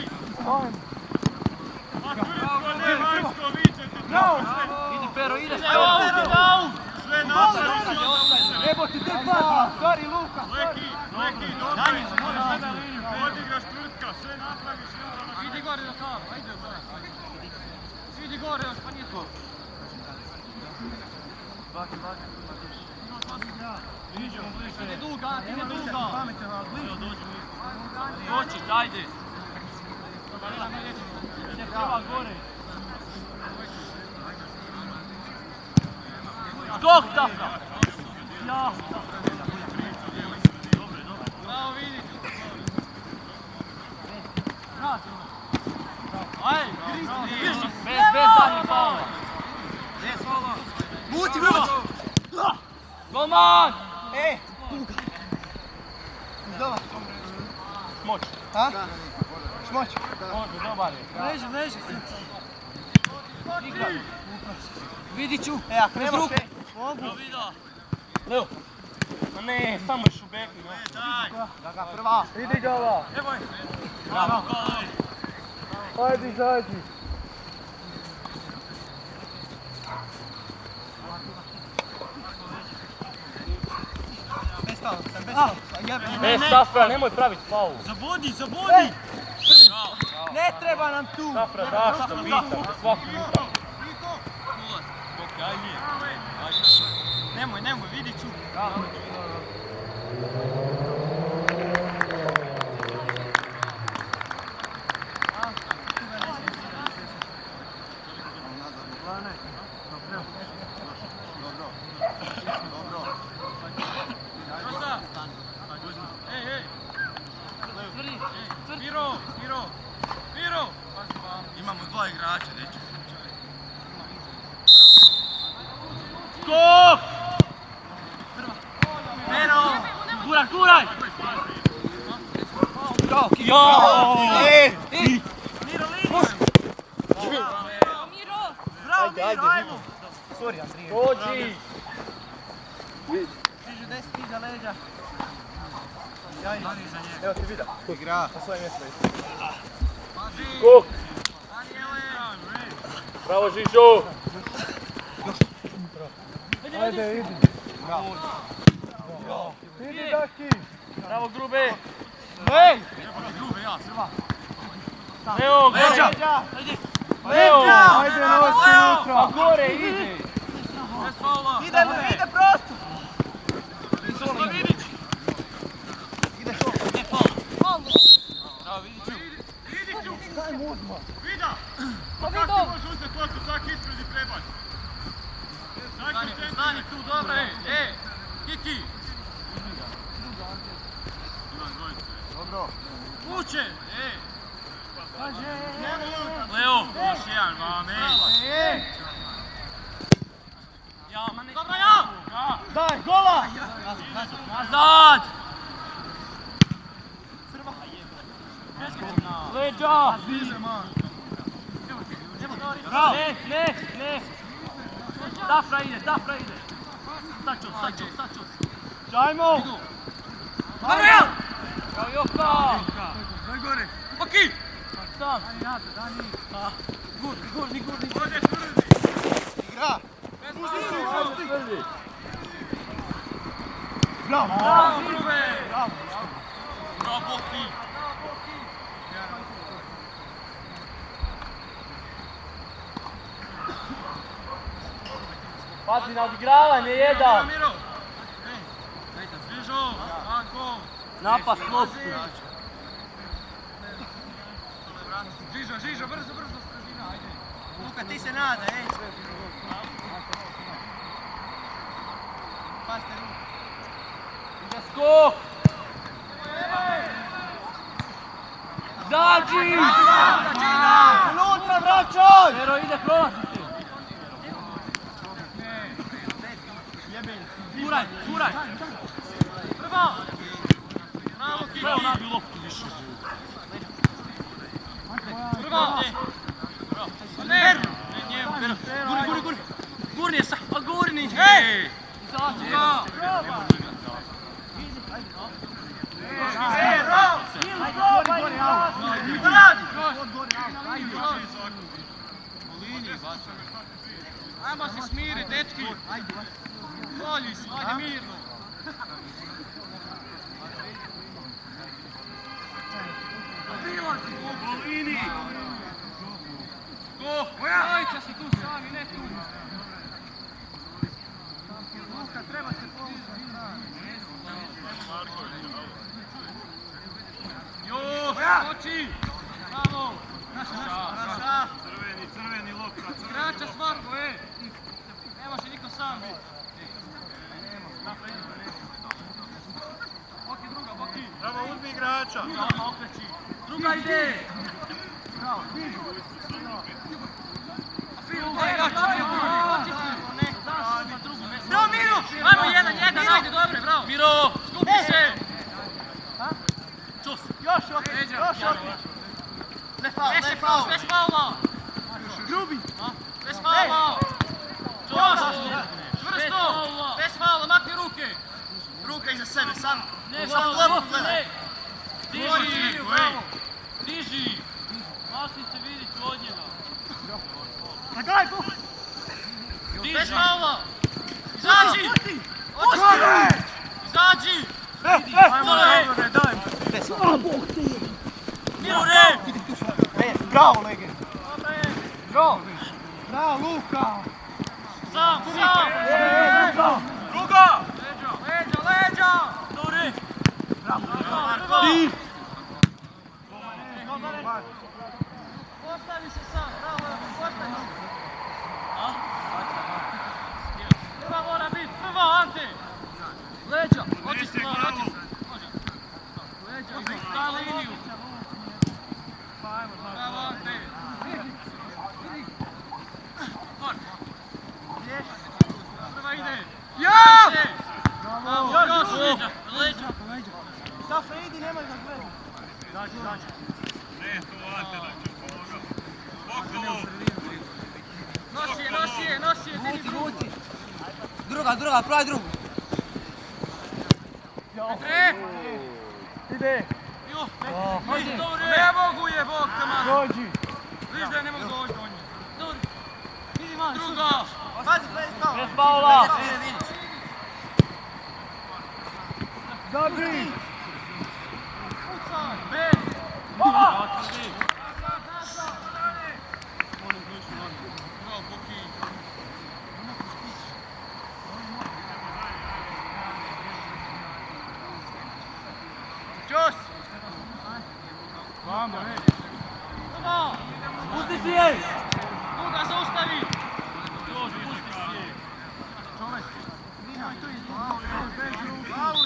Idi Pero, ide! Sve napraviš! Evo ti te dva! Sorry Luka! Leki, dobro! Odigraš tvrtka, sve napraviš! Idi gore do kava, ajde gore! Idi gore još, pa nije to! Ide duga, ide duga! Doći, ajde! Ide prva gore! Dok taka! Ja! Bravo, vidi! Ajde, Kristi! Bez danjeg faula! Muci! Golman! Duga! Izdova! Moć! A? Šmoć! Može, dobar je! Leži! Vidi ću! E, ako kroz ruku! Evo vidio! Leo! Ma ne, samo još u beku, no. Daga, prva! Idi Gala! Evo je! Bravo, Gala! Ajde, izađi! Bez stava, bez stava! Ne, Safra, nemoj praviti faul! Zabodi! Ne treba nam tu! Safra, daš to, bitan, za svaku utak! Nemoj, vidi ću! Miro! Imamo dva igrača, dečki. Skok! Miro! Guraj! Jao! Miro, liđi! Bravo, Miro, ajmo! Sorry, Andrije. Dođi! Stižu desni iza leđa. Evo ti vida. Igra. Na svoje mjesto. Skok! Bravo, Žižo! Ajde, idi! Idi, Daki! Bravo, Grube! Ej! Leo, Leđa! Leo! Ajde, nosi unutra! Pa gore, ide! Ide prosto! Ide što? Bravo, vidi ću! Daj mu odmah! Vida! Pa kako može uzeti loptu, svaki ispred i prebaci? Stani tu, dobro, Kiki! Dobro. Uče! Leo, još jedan, mame. Ja, ma ne... Dobro, ja! Daj, gola! Nazad! Leđa! Ne! Tafra ide! Sačuv! Čajmo! Dobro, ja! Kao Joka! Daj gore. Boki! Sam! Gurni. Igra! Bravo. Bravo, Boki! Pazi na odigravanje, jedan! Napad klopku! Žižo, brzo, stražina, ajde. Luka, ti se nada, ej! Paste ruku. Ide skok! Zađi! Unutra, vraćaj! Pero ide prolaziti! Guraj! Prvo! Bravo, Kiki! Evo nabiju loptu više. Prvo! Ner! Guri! Gurni je sa... Gurni! Ej! Izađi! Šta radi? Ajmo se smiri, dečki. Bolji si, ajde mirno. Bolini! Ajče si tu sami, ne tu. Luka, treba se povući. Oči! Bravo! Naša! Crveni lopta, Igrača svako, Ne može niko sam biti. Boki! Bravo, uzmi igrača! Druga ide! Bravo! Bravo, Miro! Ajmo jedan, ajde, dobro, bravo! Miro! Skupi se! Čus! Još Ne faul! Bez faula! Grubi! Bez faula! Još! Čvrsto! Bez faula, makni ruke! Ruka iza sebe, sam! Ne, Samo loptu gledaj! Diži! Makni se, vidit ću od njega. Daj, Buk! Bez faula! Izađi! Izađi! Miro, ne! Bravo, Lege! Bravo, Luka! Sam! Druga! Leđa! Dobri! Ti! Postavi se sam, bravo, postavi se! Prva mora biti, Ante! Leđa! Nese glavu! Leđa, daj liniju! Bravo, Ante! Prva ide! Ja! Još leđa! Safa, idi, nemoj ga gledati. Ne, to Ante da će pomoga. Okolo! Nosi je, dini drugu! Druga, pravi drugu. Petre! Ide. Ne mogu je, Bog tamo! Dođi. Viš da ne mogu doći do njih. Idi man. Druga! Pazi, faul. Bez faula! Dobri. Pucaj! Ben! Baba! Bravo, Boki! Čus. Bravo! Pusti si jej! Druga zaustavi!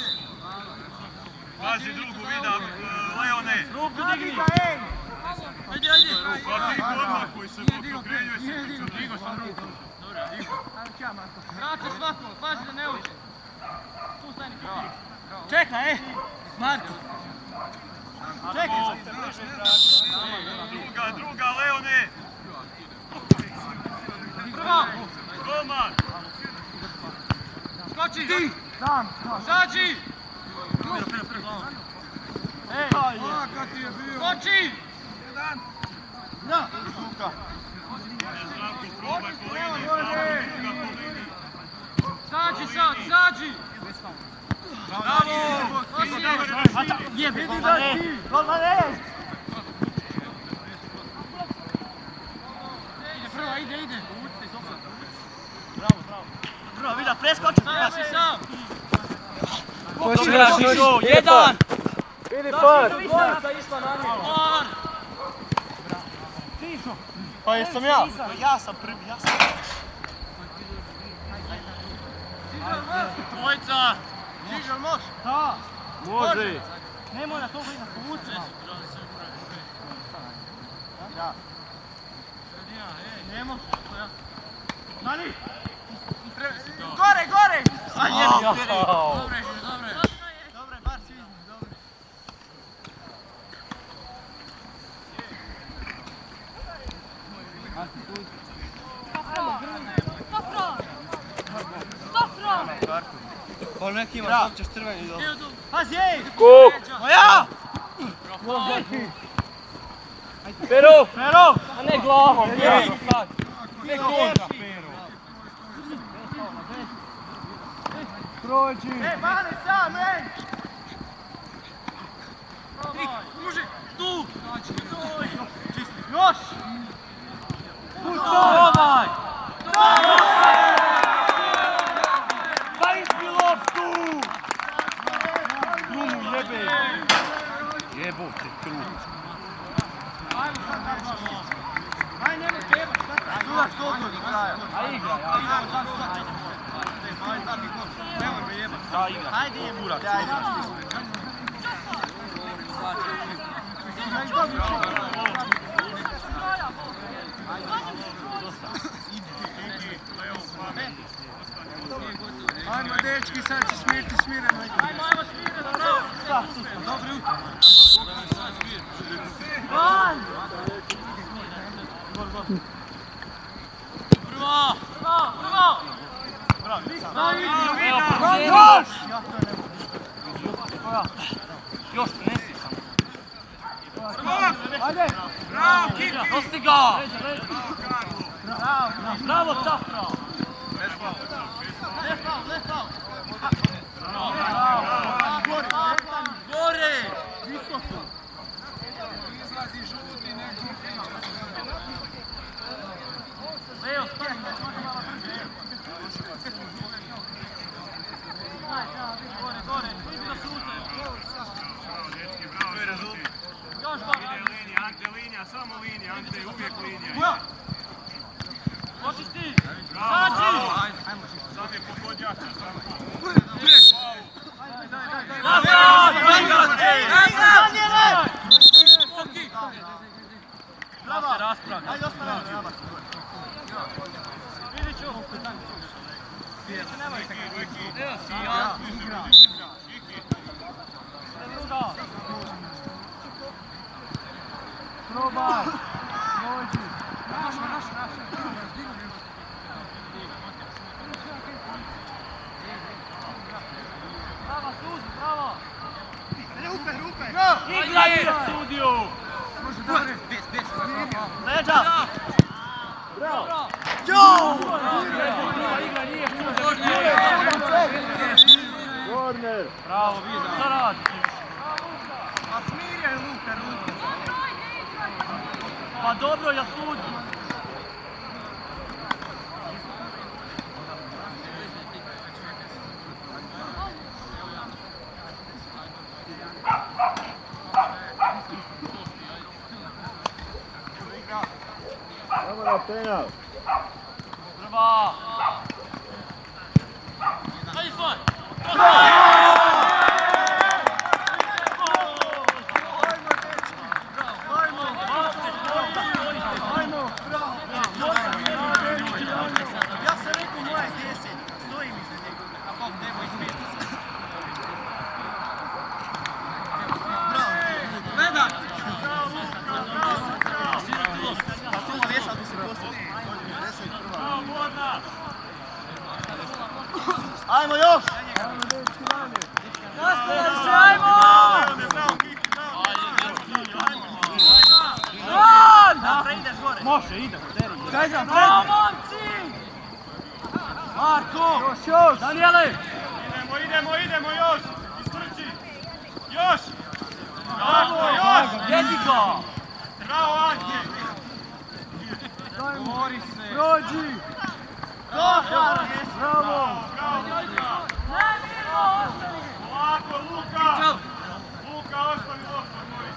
Pazi drugu vida, Leone! Ruku digni! Ajde, ajde! Svaki odmah koji se pokrenjuje se digo sam ruku. Vraća svako, pazi da ne uđe. Tu stani. Čekaj, Marko. Čekaj. Druga, Leone! Prvo! Golman! Skoči! Zađi! Ej! Skoči! Zdravko, probaj po liniji, Zdravko, druga po liniji. Zađi sad, zađi! Bravo! Jebe, golmane! Ide prva, ide. Prva, vida, preskoči. Sada si sam. Jedan! Idi par! Pa jesam ja? Ja sam prvi. Dvojica! Žižal, moš? Da! Može! Nemoj na to da povučeš. Ja. Ne može. Nani! Gore! A jebi, Dobre. Dobre, bar si izmi, dobre. Pa neki imaš uopće štrveni dobro. Pazi, ej! Kuk! Moja! Pero! A ne glavom, ne kontra, Pero. Prođi! Ej, Bane, sam, ej! Muži, tu! Još! Probaj! Pa ispi loptu! Krumu jebe! Jebote, krumu. Aj, nemoj tebat, sudac koliko do kraja. A igraj. Nemoj me jebat. Da, igraj. Ajde jebate, ajde. Ajmo dečki, sad će smiriti smireno. Ajmo smireno, bravo. Dobro jutro. Van! Prvo! Još! Još, prenesi samo. Ajde! Bravo, Kiki! Dosti ga! Bravo, Tafra! Ne fal! Gore! Visoko! Izlazi žuti, neko. Leo, stani! Gore! Idi da šutaju! Dečki, bravo, je rezultat. Još gore! Ide linija, Ante linija, samo linija, Ante uvijek linija. Uja! Hoćeš ti! Bravo, Zađi! bravo. Sad je pogodjača, samo. Bravo! Ajde, ostane! Vidit ću! Evo si ja! Probaj! Dođi! Naš. Bravo, Suzi, bravo! Rupe! Igraj je sudiju! Može, dobre! Leđa! Bravo! Igra nije Korner! Bravo, vidim. Šta radi? A smirjaj Luka, ruku! Pa dobro, ja sudim. Samo na penal! Prva! Ajde, svoj! Ajmo, dečki! Ajmo! Ajmo još! Ajmo! Može, idemo, deri. Daj nam, Bravo, momci! Marko! još! Danijele! Idemo još! Istrči! Još! Tako, još! Jedi ga! Bravo, Ante! Mori se! Prođi! Bravo! Bravo! Ovako, Luka! Luka, ostavi loptu, mori!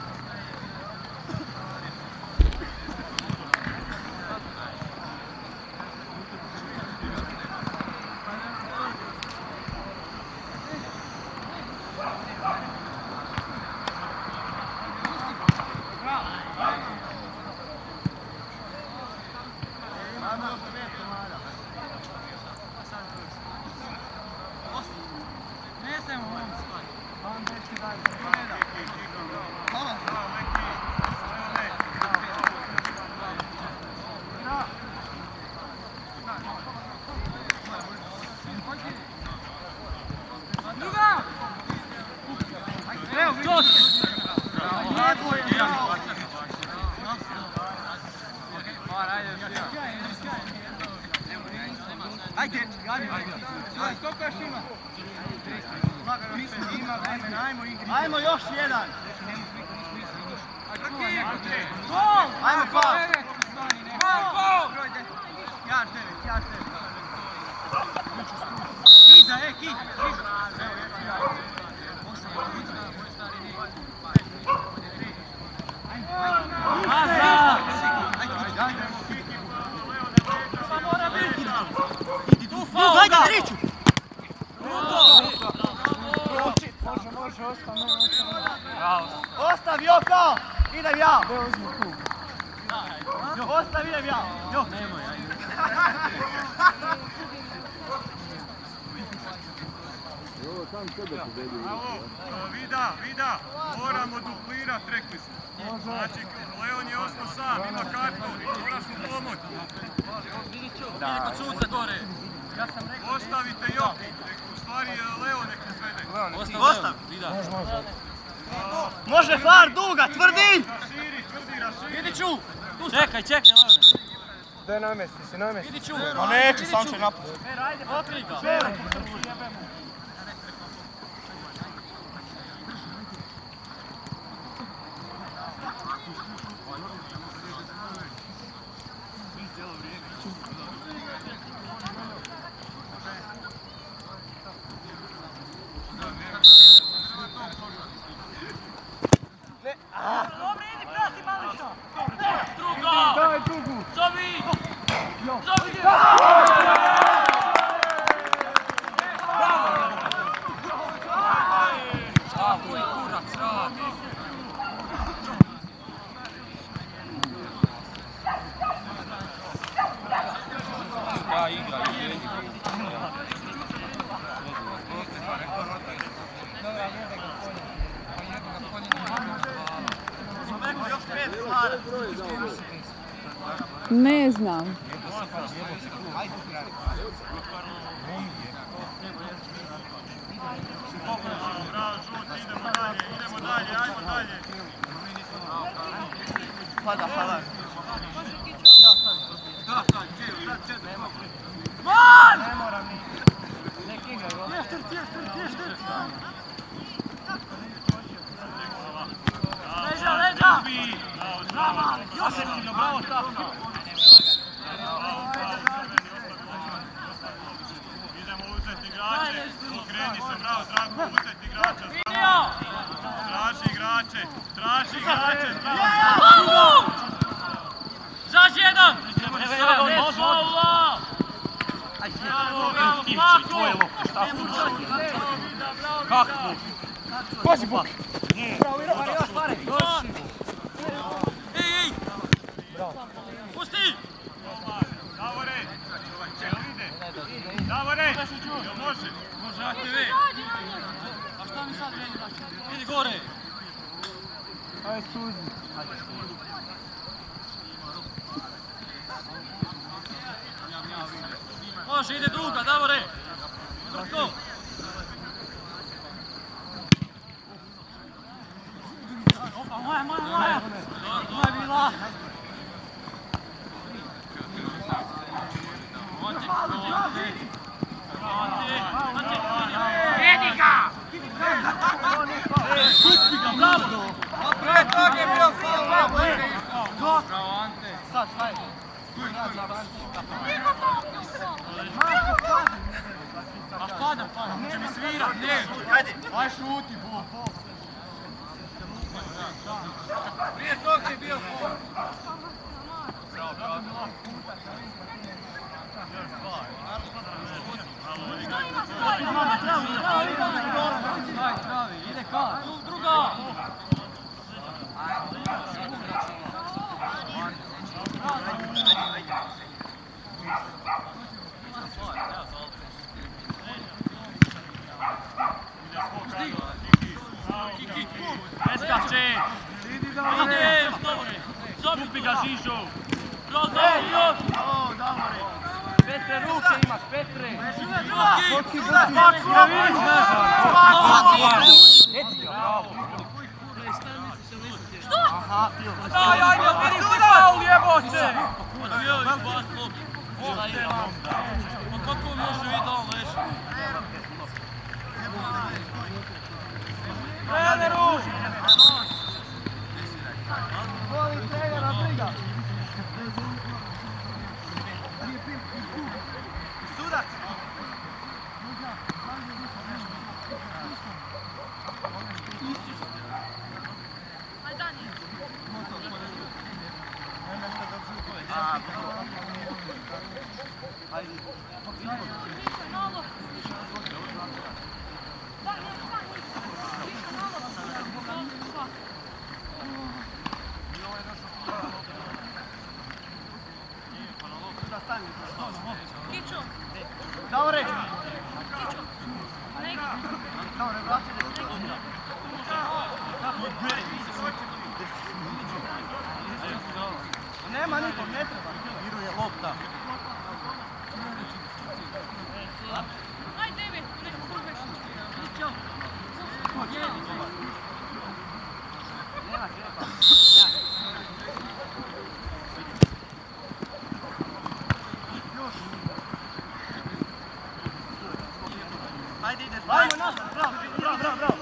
Ajde, koliko još ima? Ima vremena, ajmo igri. Ajmo još jedan! Gol! Ajmo, Pav! Gol! Jaš 9. Kiza, Ki! Ajde, Driću! Može, ostane. Ostavi Joka! Idem ja! Ostavi, idem ja! Nemoj, ajde. Ovo sam sebe pobedio. Alo, Vida, moramo duplirat, rekli smo. Znači, Leon je ostao sam, ima karton, moraš mu pomoći. Idi kod suca gore! Ostavite Joki, u stvari Leon nek ne svede. Ostavi! Može far duga, tvrdi! Raširi. Idi ću! Čekaj, Leone. Daj namesti se. Idi ću! Ma neću, sam će napustiti. Ajde, pokri ga! Daj drugu! Zovi! Koji kurac radi? Ja igra, jedi. Još 5 fara! Ne znam. Bravo, Žuti, idemo dalje, ajmo dalje. Pada, hvala. Ne moram ni. Nek igra. Leđa! Još je bravo, tako. Idemo uzeti igrače, okreni se, bravo, Zdravko, uzeti igrača, traži igrače, Bravo! Zaži jedan! Bravo, Tvoje lopte, šta su učinili? Kako? Pazi bok! Ej! Pusti! Davore, jel ide? Davore, jel može? Može ATV! A šta mi sad vredi znači? Idi gore! Ajde suzi. Može, ide duga, Davore! Brko! Ajde! Aj šuti, bol! Prije tog je bio bol! Ide ka! Druga! Ne skače! Idi Davore! Kupi ga Žižu! Petre, ruke imaš, Petre! Boki! Ajde, beri se faul, jebote! Kako može vidao leši? Treneru! Voli trenera, briga! Sudac! Davore! Davore, vrati nema nikom, ne treba. Miru je lopta. Ajde, David, neko probeš. Ajde, ideš. Ajmo nazad, bravo.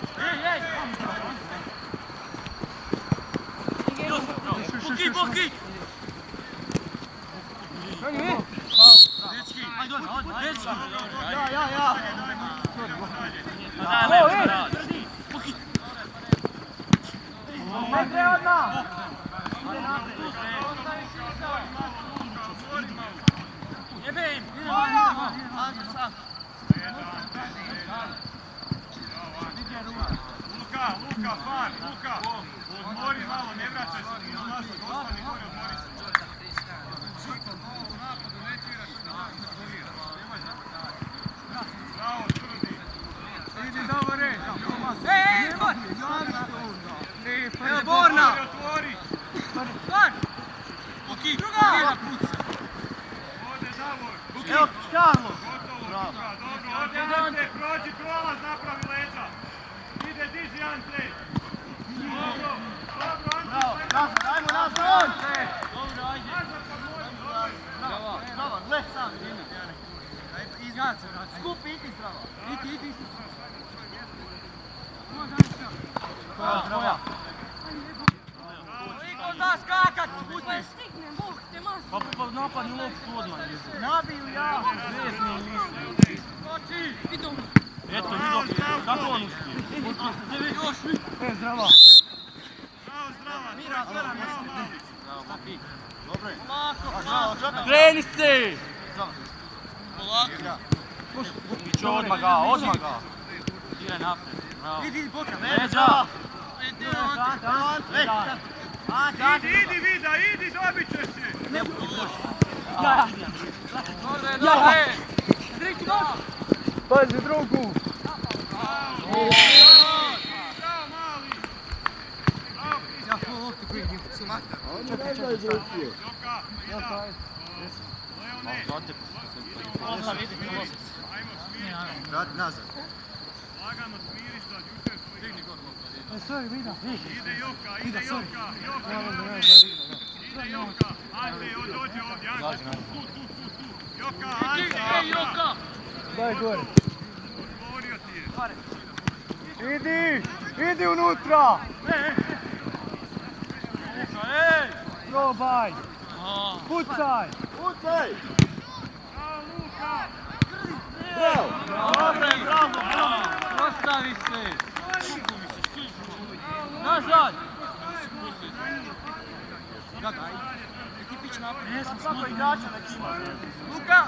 Boki! Dečki! Dečki! Ja. Petre odmah! Jebe im! Luka, fan, Luka! Odmori malo, ne vraćaj se, nazad, ostani gore, odmori se. Bravo, tvrdi. Idi Davore! Evo Borna! Otvori! Boki! Ode Davor! Evo Karlo! Gotovo, Luka, dobro, ode Ante, prođi prolaz, napravi leđa! Ide, diži Ante! Dobro, Ante! Ajmo nazad! Dobro, ajde! Nazad kad mora, dobro! Zdrava, gled sam, skupi, idi zdrava. Idi. Tvoja! Niko zna skakat! Pa stignem, Bog te mazi. Pa napadni loptu odmah. Nabiju ja. Skoči! Vidim. Eto, vidio. Kako on uspije? Još! Zdrava. Bravo, zdrava! Mira, Zoran, Polako! Kreni se! Polako! Iću odmah ga. Ide napred. Bravo. Idi, potra. Leđa! Idi, Vida, idi, dobit ćeš se! Dobre! Pazi drugu. Bravo, mali! Bravo, Ja full loptu koji njim smatar. Ajmo ne daj drugije. Joka, Vida! Leone! Ajmo smiriš. Vrati nazad. Lagano smiriš da jučer svoj igra. Sorry, Vida. Ide Joka! Ide Joka! Ante, dođi ovdje, Ante, tu. Joka, Ante, Joka! Daj gore. odgovorio ti je. Idi unutra. Ej! Probaj. Pucaj. Pucaj! Bravo, Luka! Bravo! Dobre, bravo! Dosta Postavi se! Nazad! Svako igrača nek ima. Luka!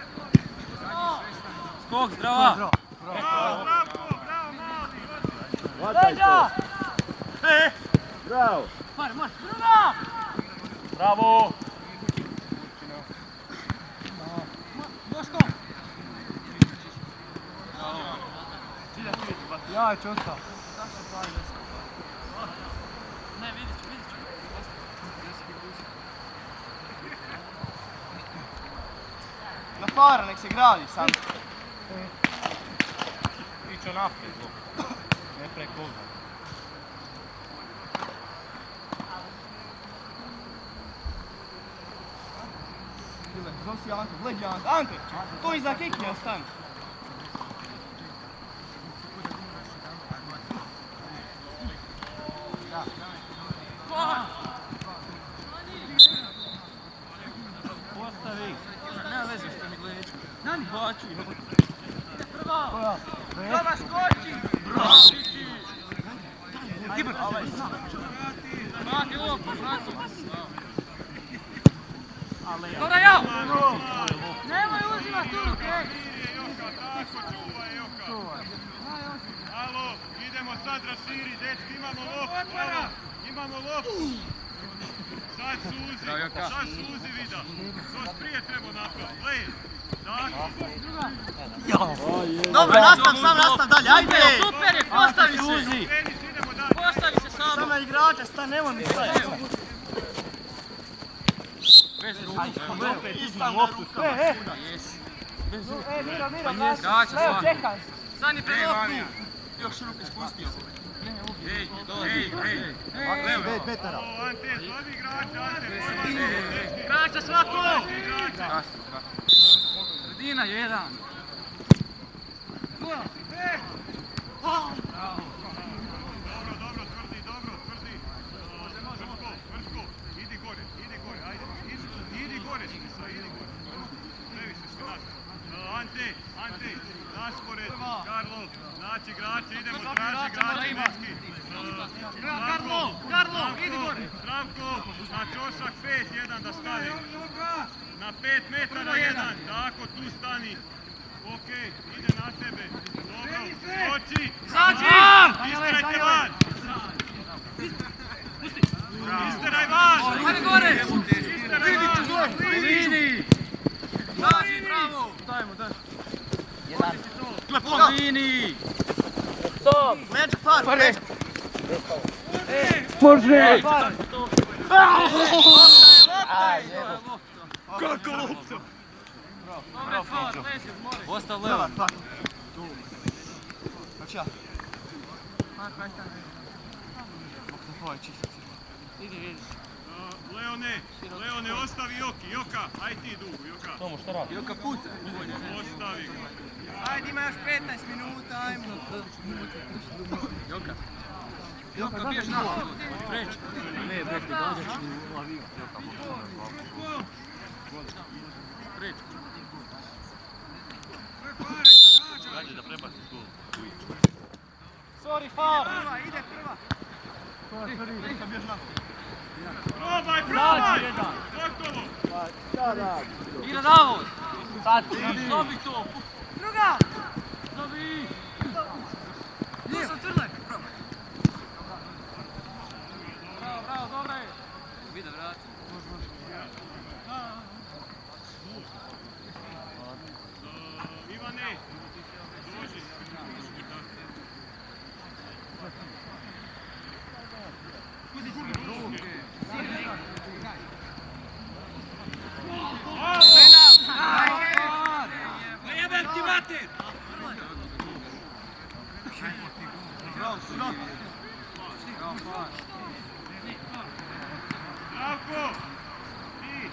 Skok, zdrava! Bravo, Zdravko, bravo, mladi. Hvataj to. Bravo. Bravo! Ja, čusta. Ne, vidit ću. Na Fara nek se gradi sam. Iću naprijed, ne preko ovdje. Zosi Ante, vleđi Ante. Ante, to iza kiknje ostane. Postavi! Nema veze što mi gledaš. Nani? Baču. Doba, skoči! Vrati loptu, vrati. Dobra, ja! Nemoj uzimati u ruke! Tako, čuvaj Joka. Alo, idemo sad raširi, dečki, imamo loptu. Imamo loptu. Sad suzi vida. To prije treba napraviti. Glej, tako. Dobro, nastav dalje, ajde! Super je, postavi se! Penis, idemo dalje. Postavi se samo! Sam na igrača, sta, nemoj mi stajati. Bez ruku. Istam loptu. Mira, Daće svako. čekaj. Stani pred loptu! Još ruke spustio. Ej, Petara. O, Ante, slabi igrača, Ante. Igrača svako! Sredina, jedan. Dobro, tvrdi. Vrško. Idi gore, ajde. Idi gore, Smisa, idi gore. Previše si nas. Ante, raspored, Karlo, naći igrače, idemo, traži igrače, dečki. Karlo, idi gore! Zdravko, na čošak 5-1 da stavi. Na 5 metara 1, tako, tu stani. Okej, ide na tebe. Dobro, skoči. Izađi! Isterajte van! Isteraj van! Ajde gore! Isteraj van! Lini! Izađi, bravo! Po lini! Leđa, Far, leđa. Može! Kako lopta? Dobre, Far, leži, mori. Ostav levo. Znači ja. Idi. Leone, ostavi Joki. Joka, aj ti dugu, Joka. Tomo, šta radi? Joka puca. Ostavi. Ajde, ima još 15 minuta, ajmo. Joka, biješ na. Preći. Preći. Gađe da prebaci tu. Sorry, Far! Ide prva. Probaj! Gotovo! Šta radi? Igra Davos! Dobi to! Druga! Dobi! Tu sam Trlek. Bravo, dobre! Vide, vrati. Ivane, dođi. Jebem ti mater! Zdravko! Ti!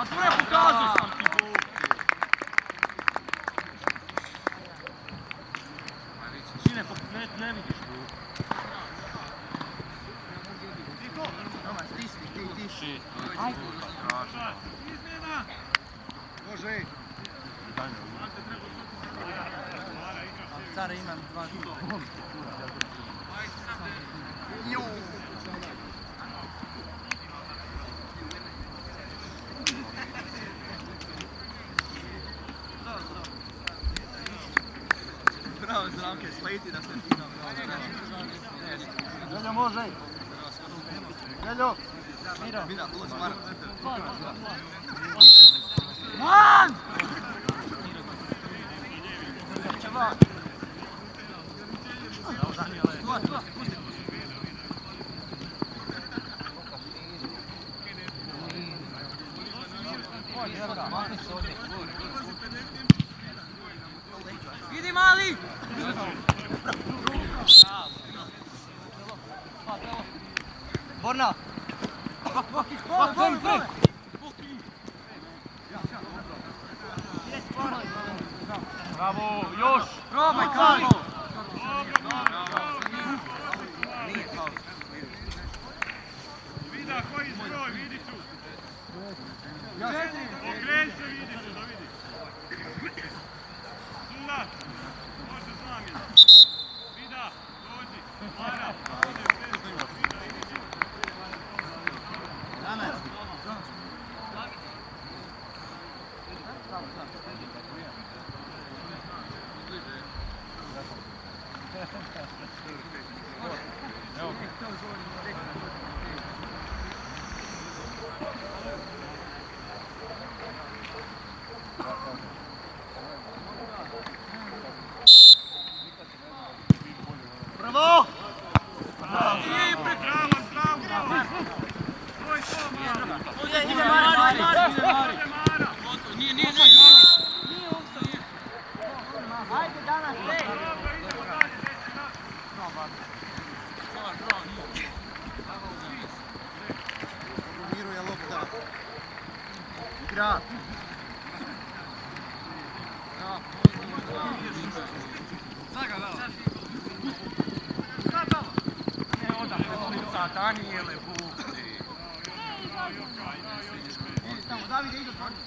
Sve pokazao sam ti Bog. Sine, ne vidiš Bog. Stisni, ti. Izmjena! Može. Cara imam 2 žuta. Bravo, Zdravke, sleti da se final. Željo može. Željo. Mira, ulaz Mara. Man! Idi mali! Borna! Bravo, još! Probaj, Kali! Vida, koji zbroj, vidi tu. Okren se, vidi tu, da vidi. Suda, može zamjena. Vida, dođi. Mara, ode, Vida, idi. Bravo! Ide Mara! Nije. Ajde danas, ej! Miruje lopta. Igra. Danijele, bukti. Tamo, Davide, idu tamo.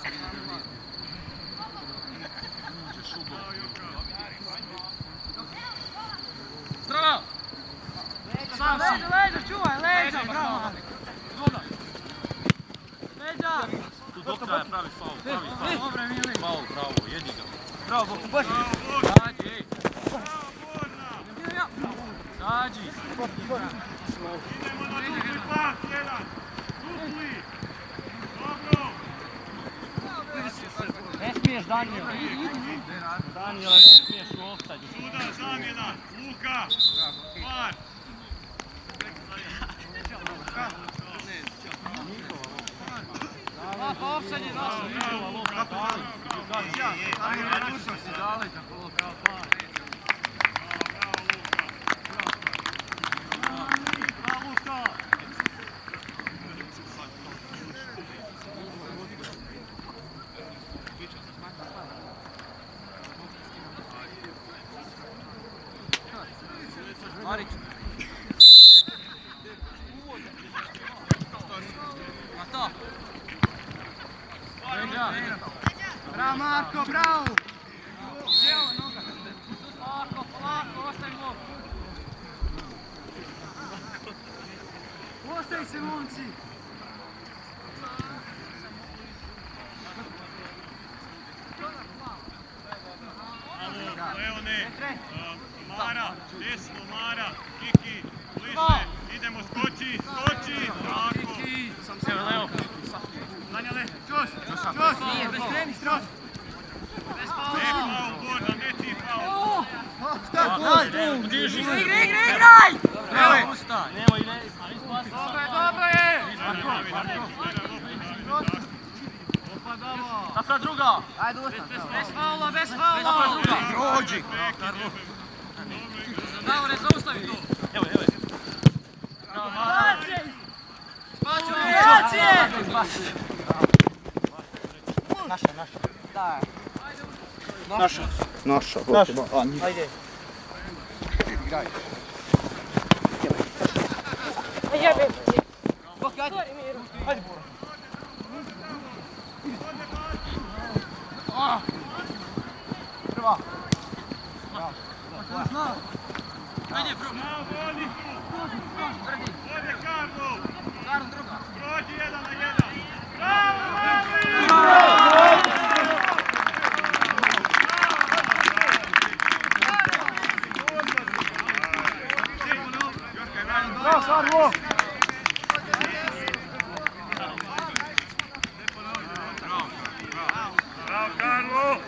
Zdravo! Sam si! Leđa, čuvaj, leđa! Bravo! Leđa! Tu dok traja, pravi faul, pravi faul. Dobre, Mili! Faul, bravo, jedi ga. Bravo, Boku, baš. Zađi, ej! Zađi! Idemo na dupli pas, jedan. Dupli. Dobro. Ne smiješ, Danijela! Danijela, ne smiješ u offside. Suda, zamjena. Luka. Par. Pa offside je naša! Bravo, Luka. Marić! Mato! Leđa! Bravo, Marko, bravo! Evo, noga! Polako, ostavi loptu! Ostaj se, momci! Leone, Mara, desno, Mara, Kiki, bliže, idemo, skoči, tako. Evo, Leo. Danjale, čus, Nije, bez treni, stroš! ne faul, Borna, ne ti faul. Šta, Diži. Igraj! Evo, Ustaj! Nemoj, ne, isplasi. Dobro je! A sad druga. ajde, ustan. Bez faula! Prođi! Davore, zaustavi to! Evo. Spacio! Naša. Naša. Ajde. A jebem ti. Boki, ajde. Sorry, Miro. Ajde, Bora. Prva. Ajde, bro. Vodi Karlo. Karl druga. Prođi 1 na 1. Bravo! Bravo, Karlo! Bravo, Karlo!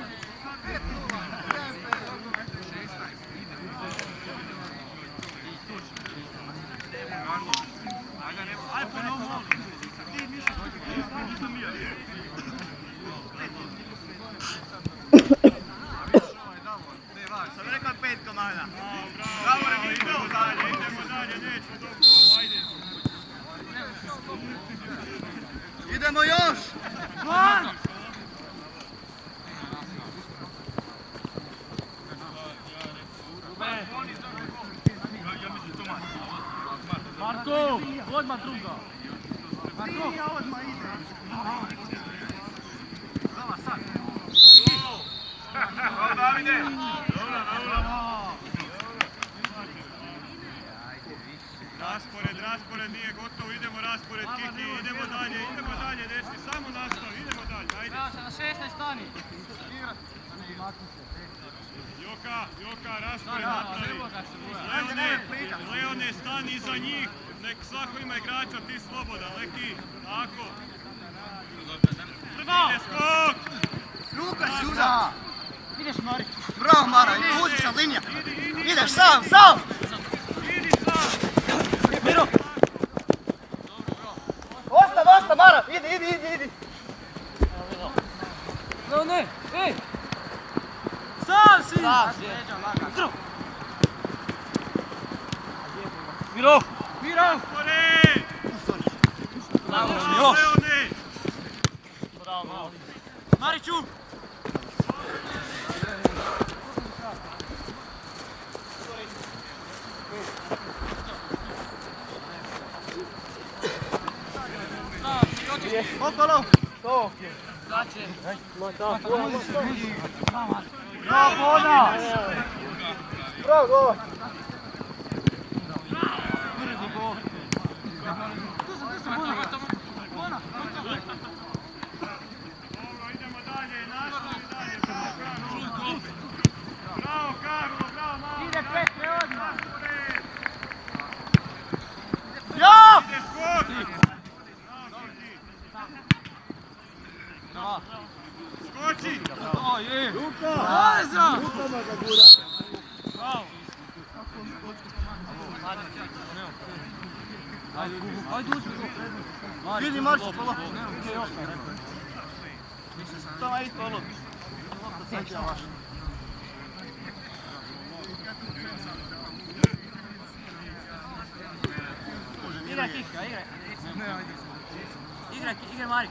Ajde ponovno. Ti misliš da ti nisam ja. Sam rekao 5 komada. Bravo, idemo dalje, nećemo dobro gol, ajde. Idemo još! Marko, odmah druga. Odmah ide. Bravo, Davide. Dobro. Raspored nije gotov, idemo raspored, Kiki, idemo dalje, dečki, samo nastavi, idemo dalje, ajde. Na 16 stani. Joka, raspored napravi. Leone, stani iza njih, nek svako ima igrača, ti slobodan, leki, tako. Ide skok! Luka, suda! Ideš, Mari. Bravo, Mara, uđi sa linija. Ideš sam! Idi sam! Miro! Osta, Mara! Idi! No, ne, ej! Sam si! Miro! Raspored! Bravo, Leone! Bravo. Mariću! Okolo! To! Daće. Bravo, Bona! Bravo, gol! Dobro, idemo dalje, nastavi dalje, bravo Karlo, bravo malo. Ide Petre odmah. Ja! Ide skok! Bravo, Kiki. Skoči! Ajza! Rukama ga gura. Vidi Marčić, pola. Tamo je isto ono. Igraj Kika, igraj. Igraj Marić.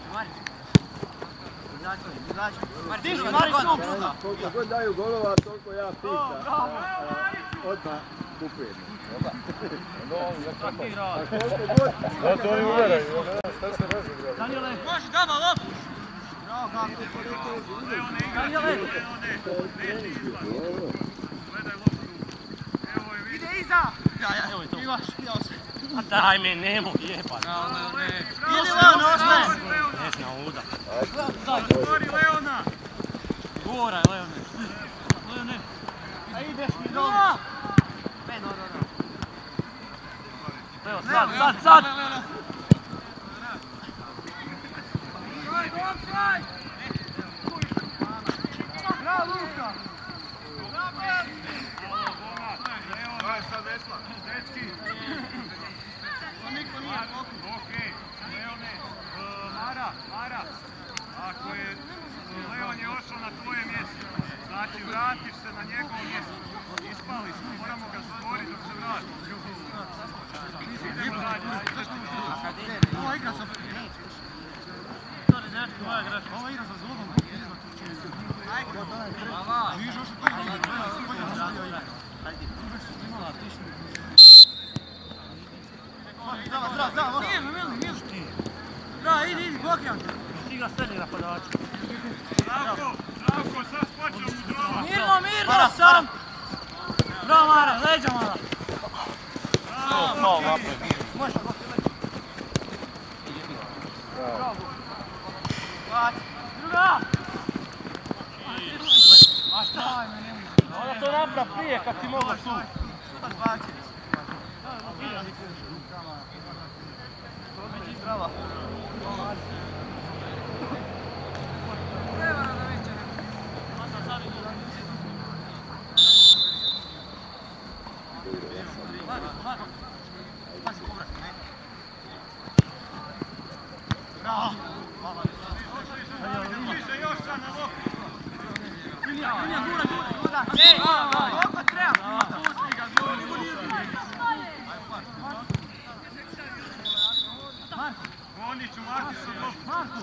Ti si Mariću! Koliko god daju golova, toliko ja pitam. Odmah kupujem. Zato oni uveraju, šta se razigrali? Danijele, može dama lopu. Bravo, kako? Leone, igrač, neće izlaz. Gledaj loptu. Evo je vidi. Ide iza! Ja, Evo je to. imaš, idemo sve. A daj me, nemoj jebat. Ili Leon, ostaje! Ne znam, uda. Gori Leona! Gora je, Leone. A ideš mi dole. Evo, sad. Bravo, Luka! Dečki! To niko nije pokupio. Okej, Leone, Mara, ako je Leon je ošao na tvoje mjesto, znači vratiš se na njegovo mjesto, ispali smo, moramo ga zatvoriti dok se vrati. Idemo dalje. Ova igra sa... Ovo je igra za zlobom. Ajde, igra srednji napadač. Zdravko, sad počeo u drova. Mirno, sam! Bravo, Mara, leđa Mara! Malo napred. Može, druga! A šta? Onda to naprav prije kad si mogao tu. Brava. Više još sad na lopu. Goniću Martis od lopte.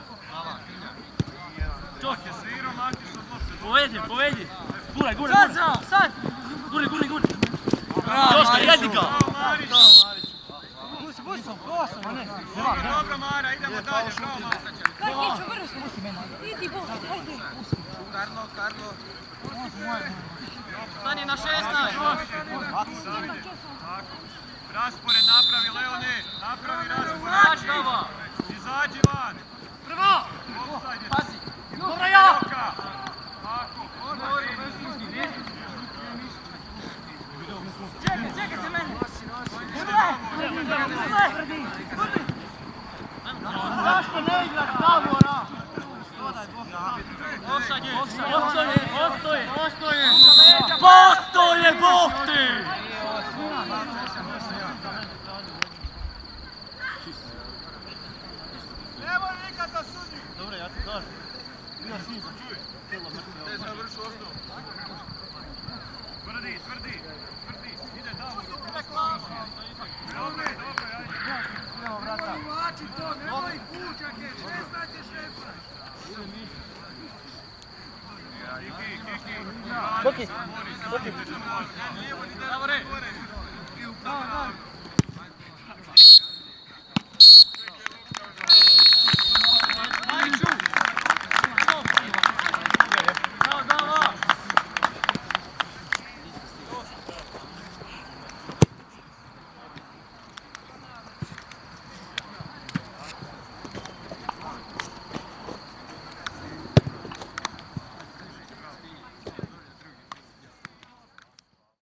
Čok je svirao Martis od lopte. Povedi. Guraj. Sad! Guraj. Bravo, Joška, jedi ga! Bravo Marić. Busi, prosam, a ne. Dobro Mara, idemo dalje. Bravo Mara. Karkiću, vrši. Idi, Bog, ajde. Karlo. Stani na 16. Raspored napravi Leone. Napravi raspored. Izađi van. Prvo! Offside je. Pazi! Dobro ja! Tako. Čekaj se meni! Zašto ne igraš Davora? Postoje, Bog ti! Nemoj nikad da sudi. Dobre, ja ti kažem. Bio si Ne završi osnovu. Tvrdi. Ide Davor. Dobro, ajde. Uvači to, nemoj kućake, ne znate šefa. Kiki. Doki. Davore.